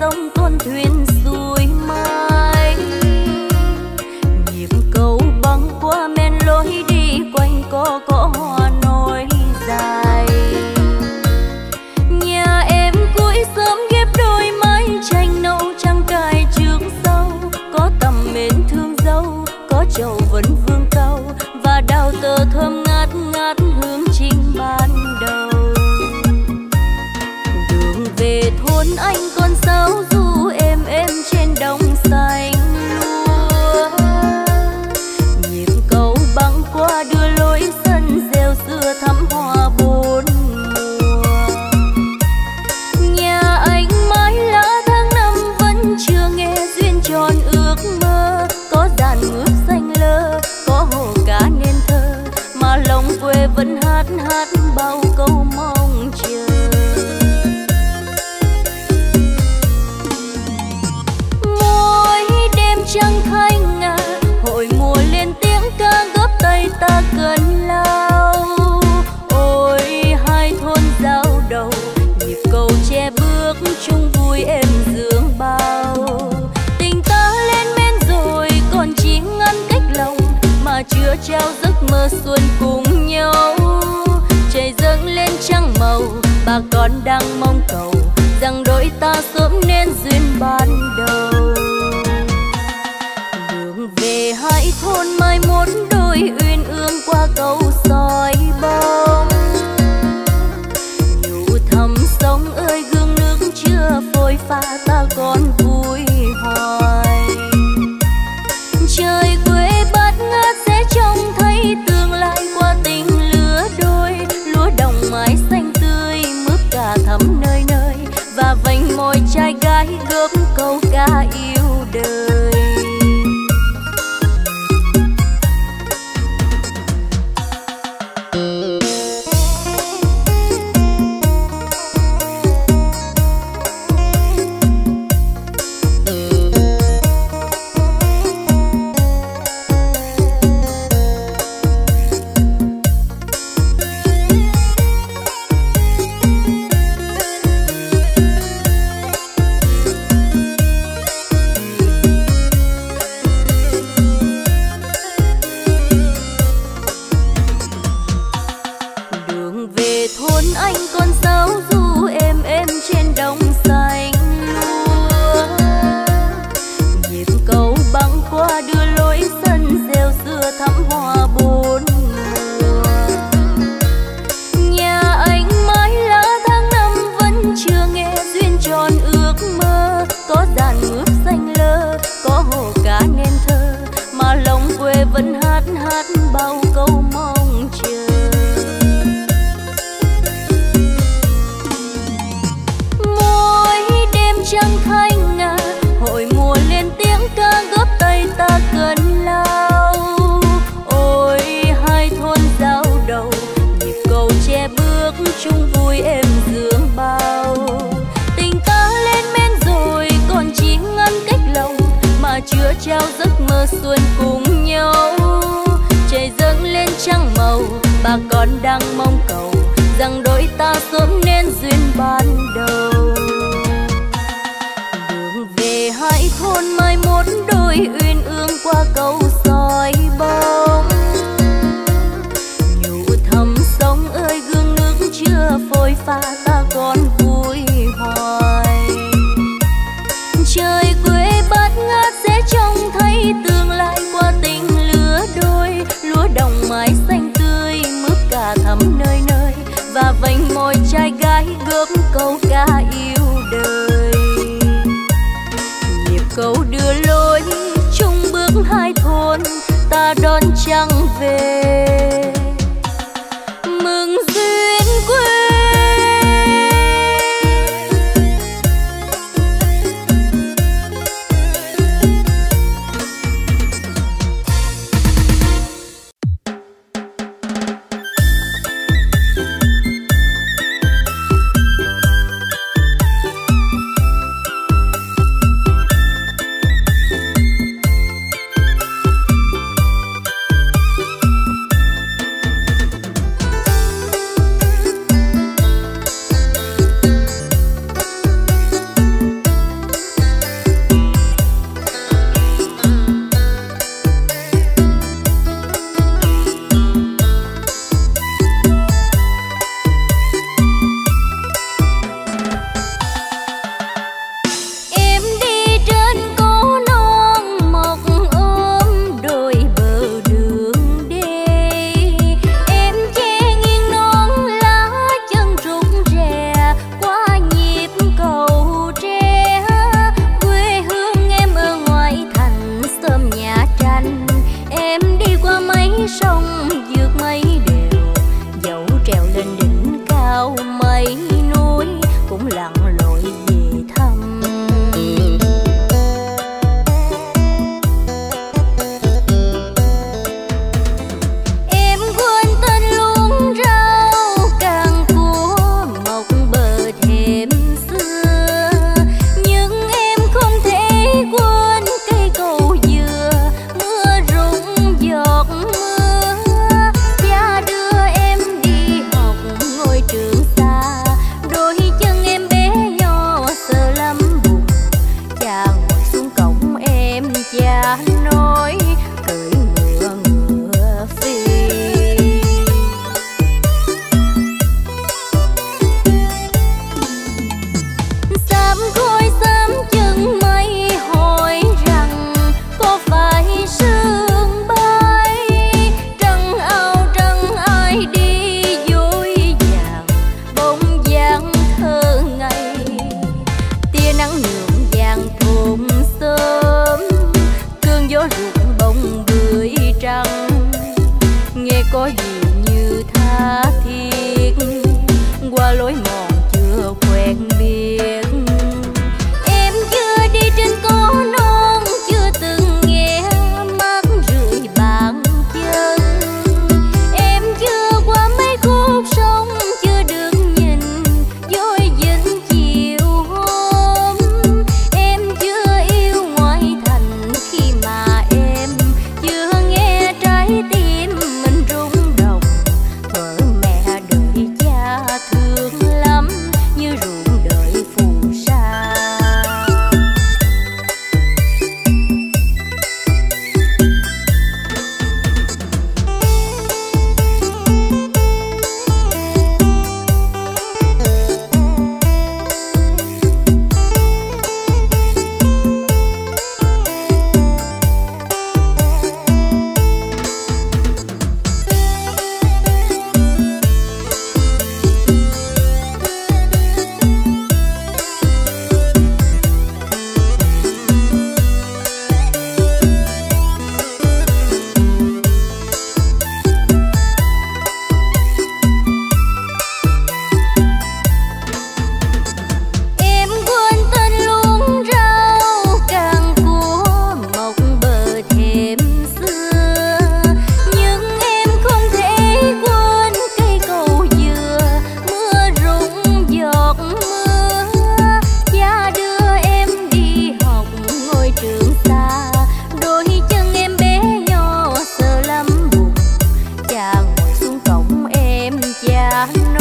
sông con thuyền xuôi mai. Nhịp cầu băng qua men lối đi quanh co hoa nối dài. Nhà em cuối sớm ghép đôi mái tranh nâu trăng cài trước sau, có tầm mến thương dâu, có trầu vẫn vương cao và đào tơ thơm ngát ngát hương trinh ban đầu. Đường về thôn anh con sáo du êm trên đồng xanh lúa. Nhịp cầu băng qua đưa lối sân rêu xưa thắm hoa bốn mùa. Nhà anh mái lá tháng năm vẫn chưa nghe duyên tròn ước mơ, có dàn mướp xanh lơ, có hồ cá nên thơ, mà lòng quê vẫn hát bao câu mong chờ. Mỗi đêm trăng thanh ngà, hội mùa lên tiếng ca góp tay ta cần lao. Ôi hai thôn giao đầu, nhịp cầu che bước chung vui êm dương bao. Tình ta lên men rồi còn chỉ ngăn cách lòng, mà chưa trao giấc mơ xuân cùng nhau. Trời dâng lên trăng màu, bà con đang mong cầu rằng đôi ta sớm nên duyên ban đầu. Đường về hai thôn mai một đôi uyên ương qua cầu soi bóng. Nhủ thầm sông ơi gương nước chưa phôi pha, ta còn vui hoài. Trời quê bát ngát sẽ trông thấy tương lai qua tình lứa đôi. Lúa đồng mái xanh tươi mướp cà thắm nơi nơi, và vành môi trai gái góp câu ca yêu đời. Vẫn hát bao câu mong chờ. Mỗi đêm trăng thanh ngà, hội mùa lên tiếng ca góp tay ta cần lao. Ôi hai thôn giao đầu, nhịp cầu che bước chung vui êm dương bao. Tình ta lên men rồi còn chỉ ngăn cách lòng, mà chưa trao giấc mơ xuân cùng nhau. Trời dâng lên trăng màu, bà con đang mong cầu rằng đôi ta sớm nên duyên ban đầu. Đường về hai thôn mai một đôi uyên ương qua cầu soi bóng. Nhủ thầm sông ơi gương nước chưa phôi pha, ta còn vui hoài. Trời quê bát ngát sẽ trông thấy tương lai qua tình lứa đôi. Lúa đồng mái xanh tươi mướp cà thắm nơi nơi, và vành môi trai gái góp câu ca yêu đời. Nhịp cầu đưa lối chung bước hai thôn, ta đón trăng về mừng duyên quê.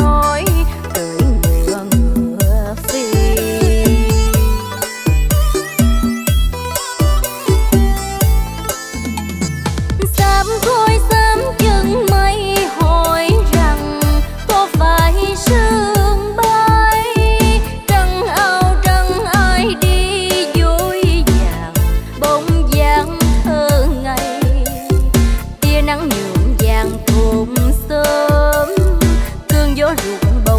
nói cưỡi ngựa ngựa phi. Sớm khôi sớm chân mây hỏi rằng có phải sương bay, trăng ai đi dối vàng bóng dáng thơ ngày. Tia nắng nhuộm vàng thôn sớm, cơn gió ruộng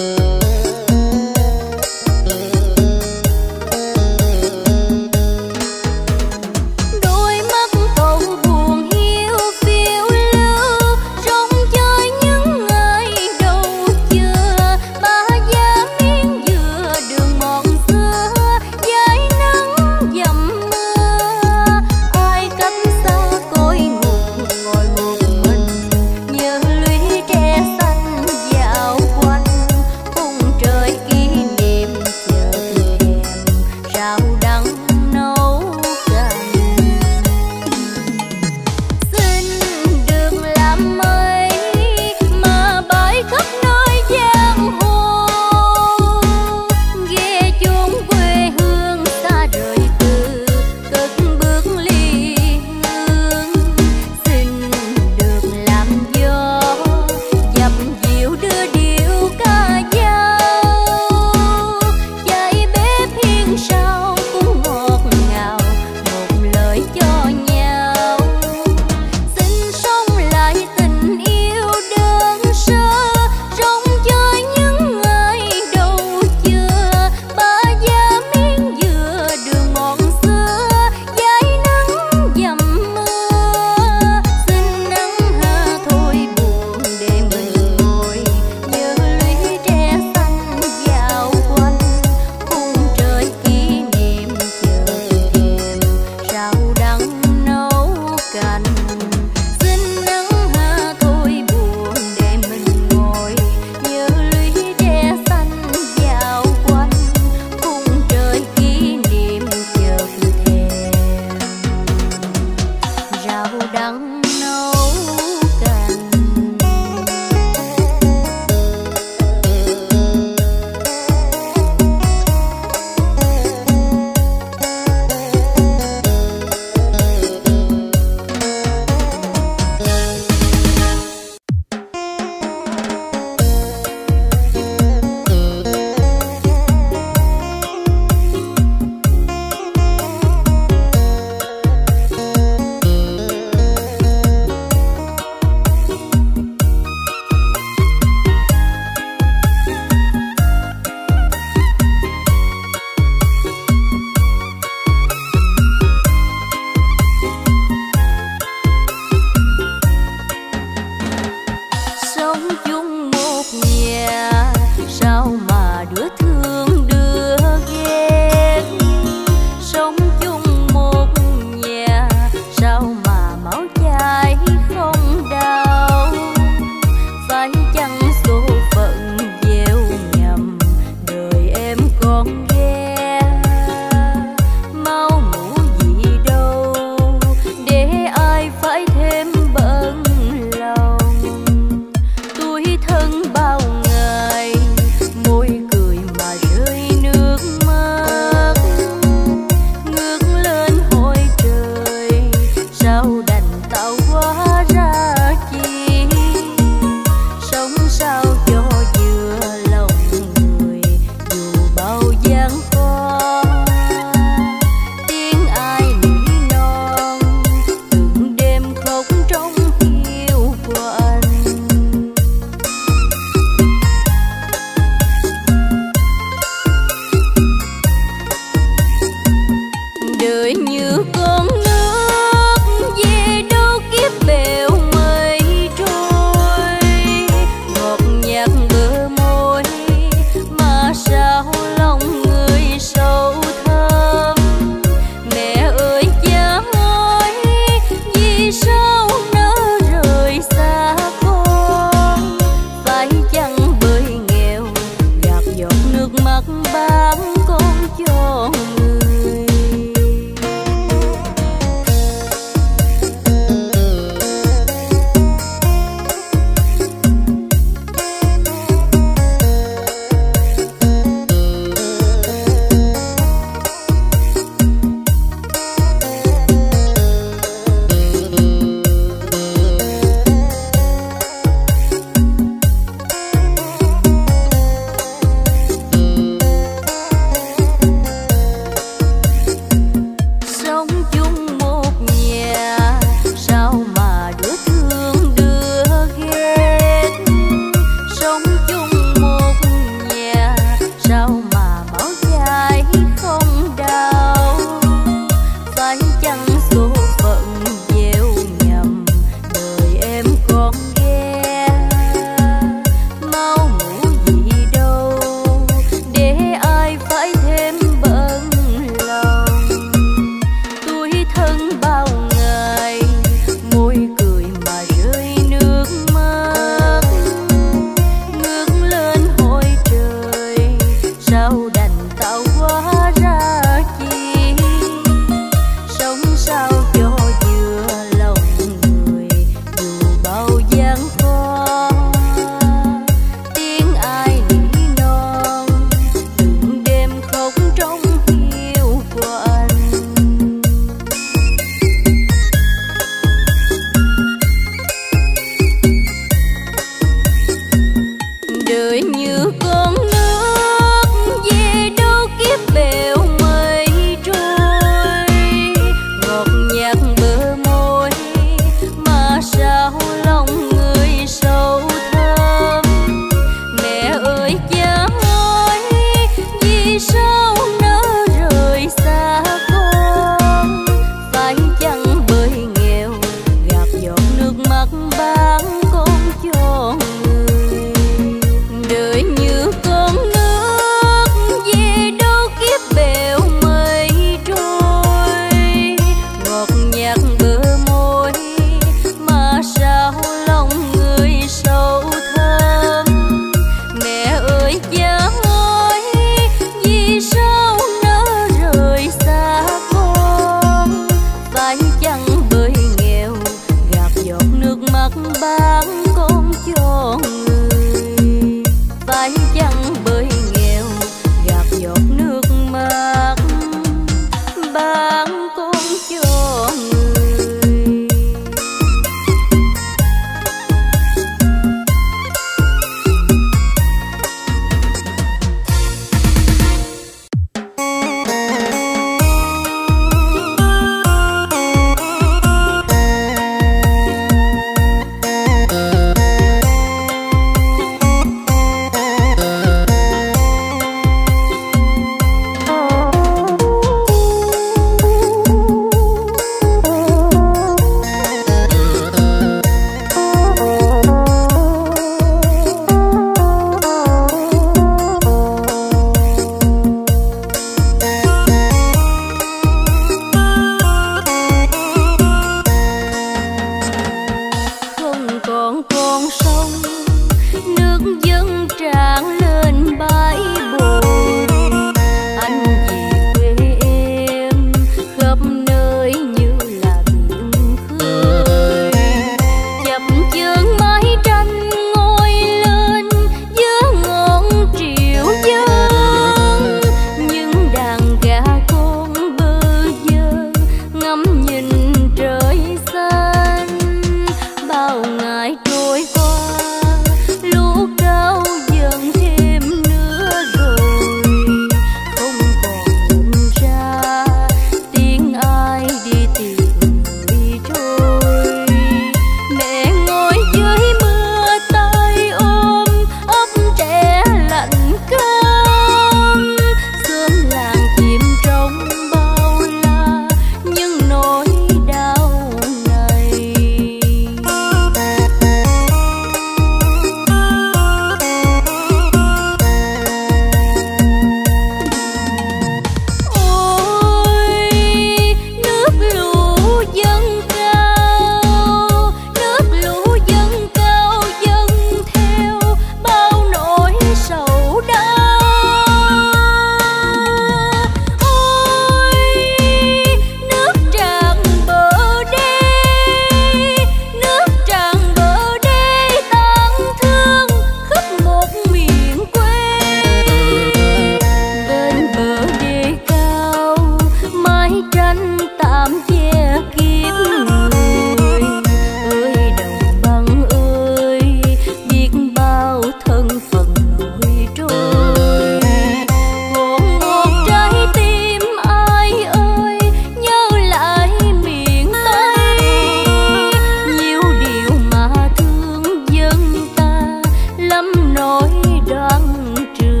mái tranh tạm che kiếp người. Ơi đồng bằng ơi, biết bao thân phận nổi trôi. Còn một trái tim ai ơi, nhớ lại miền Tây. Nhiều điều mà thương dân ta, lắm nỗi đoan trường.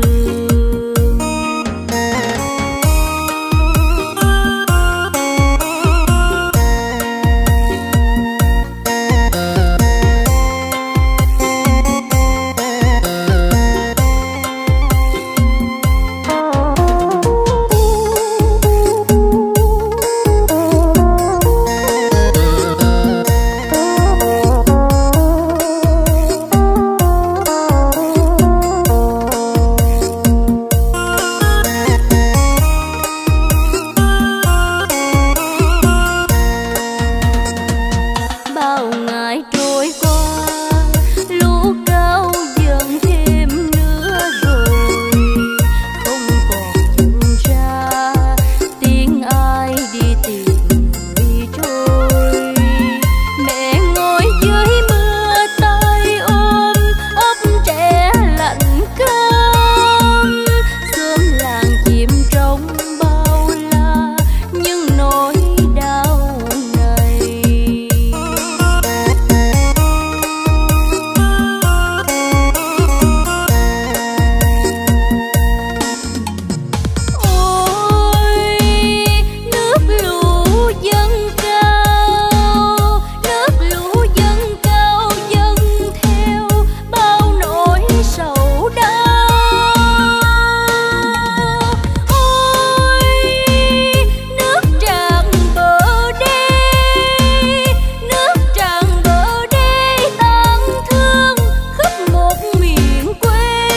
Bao ngày trôi qua, lũ cao dần thêm nữa rồi. Không còn nhận ra tiếng ai đi tìm người trôi. Mẹ ngồi dưới mưa tay ôm ấp trẻ lạnh cơm. Sớm làng chìm trong bao la những nỗi đau này. Ôi nước lũ dâng cao, nước lũ dâng cao dâng theo bao nỗi sầu đau. Ôi nước tràn bờ đê, nước tràn bờ đê tang thương khắp một miền quê.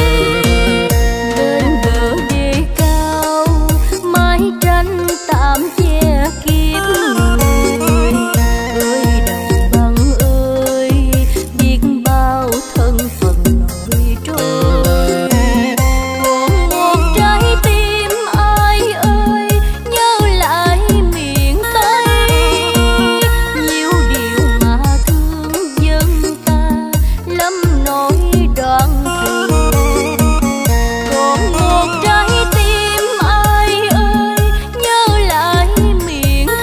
Bên bờ đê cao, mái tranh tạm che kiếp người. Ơi đồng bằng ơi, biết bao thân phận nổi trôi. Còn một trái tim ai ơi, nhớ lại miền Tây. Nhiều điều mà thương dân ta, lắm nỗi đoan trường. Còn một trái tim ai ơi, nhớ lại miền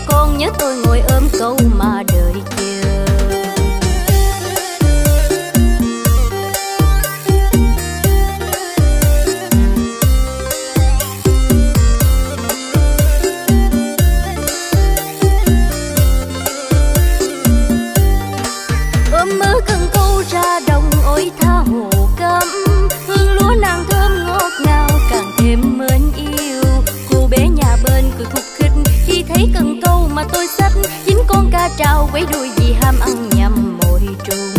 còn nhớ tôi ngồi ôm câu mà đợi chờ. Ôm mơ cần câu ra đồng ôi tha hồ cấm, hương lúa nàng thơm ngọt ngào càng thêm mến yêu. Cô bé nhà bên cười khúc khích khi thấy cần câu mà tôi xách, chính con ca trào quấy đuôi vì ham ăn nhầm mồi trùng.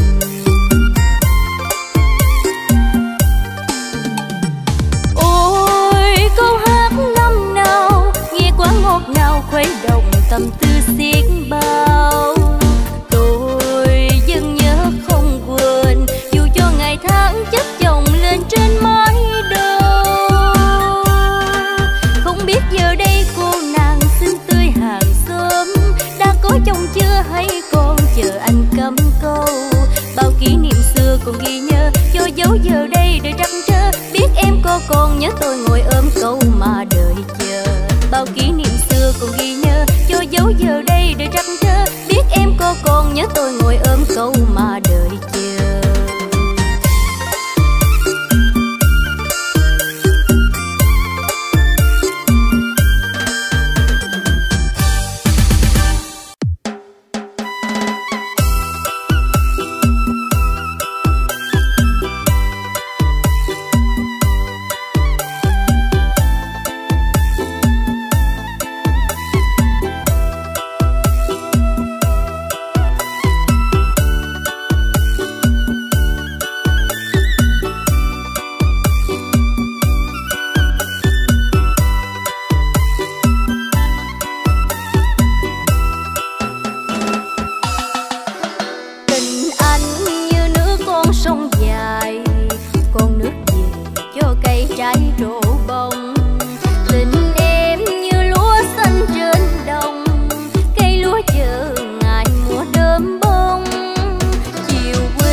Ôi câu hát năm nào nghe quá ngọt ngào khuấy động tâm tư xiết bao. Tôi vẫn nhớ không quên dù cho ngày tháng chất chồng lên trên mái đầu. Không biết giờ đây cô nàng xinh tươi hàng xóm đã có chồng chưa hay còn chờ anh cắm câu. Bao kỷ niệm xưa còn ghi nhớ cho dấu giờ đây đời trăn trơ. Biết em có còn nhớ tôi ngồi ôm câu mà đợi chờ. Bao kỷ niệm xưa còn ghi nhớ cho dấu giờ đây đời trăn trơ. Biết em có còn nhớ tôi ngồi ôm câu mà đợi chờ.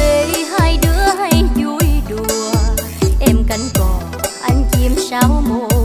Sao mùa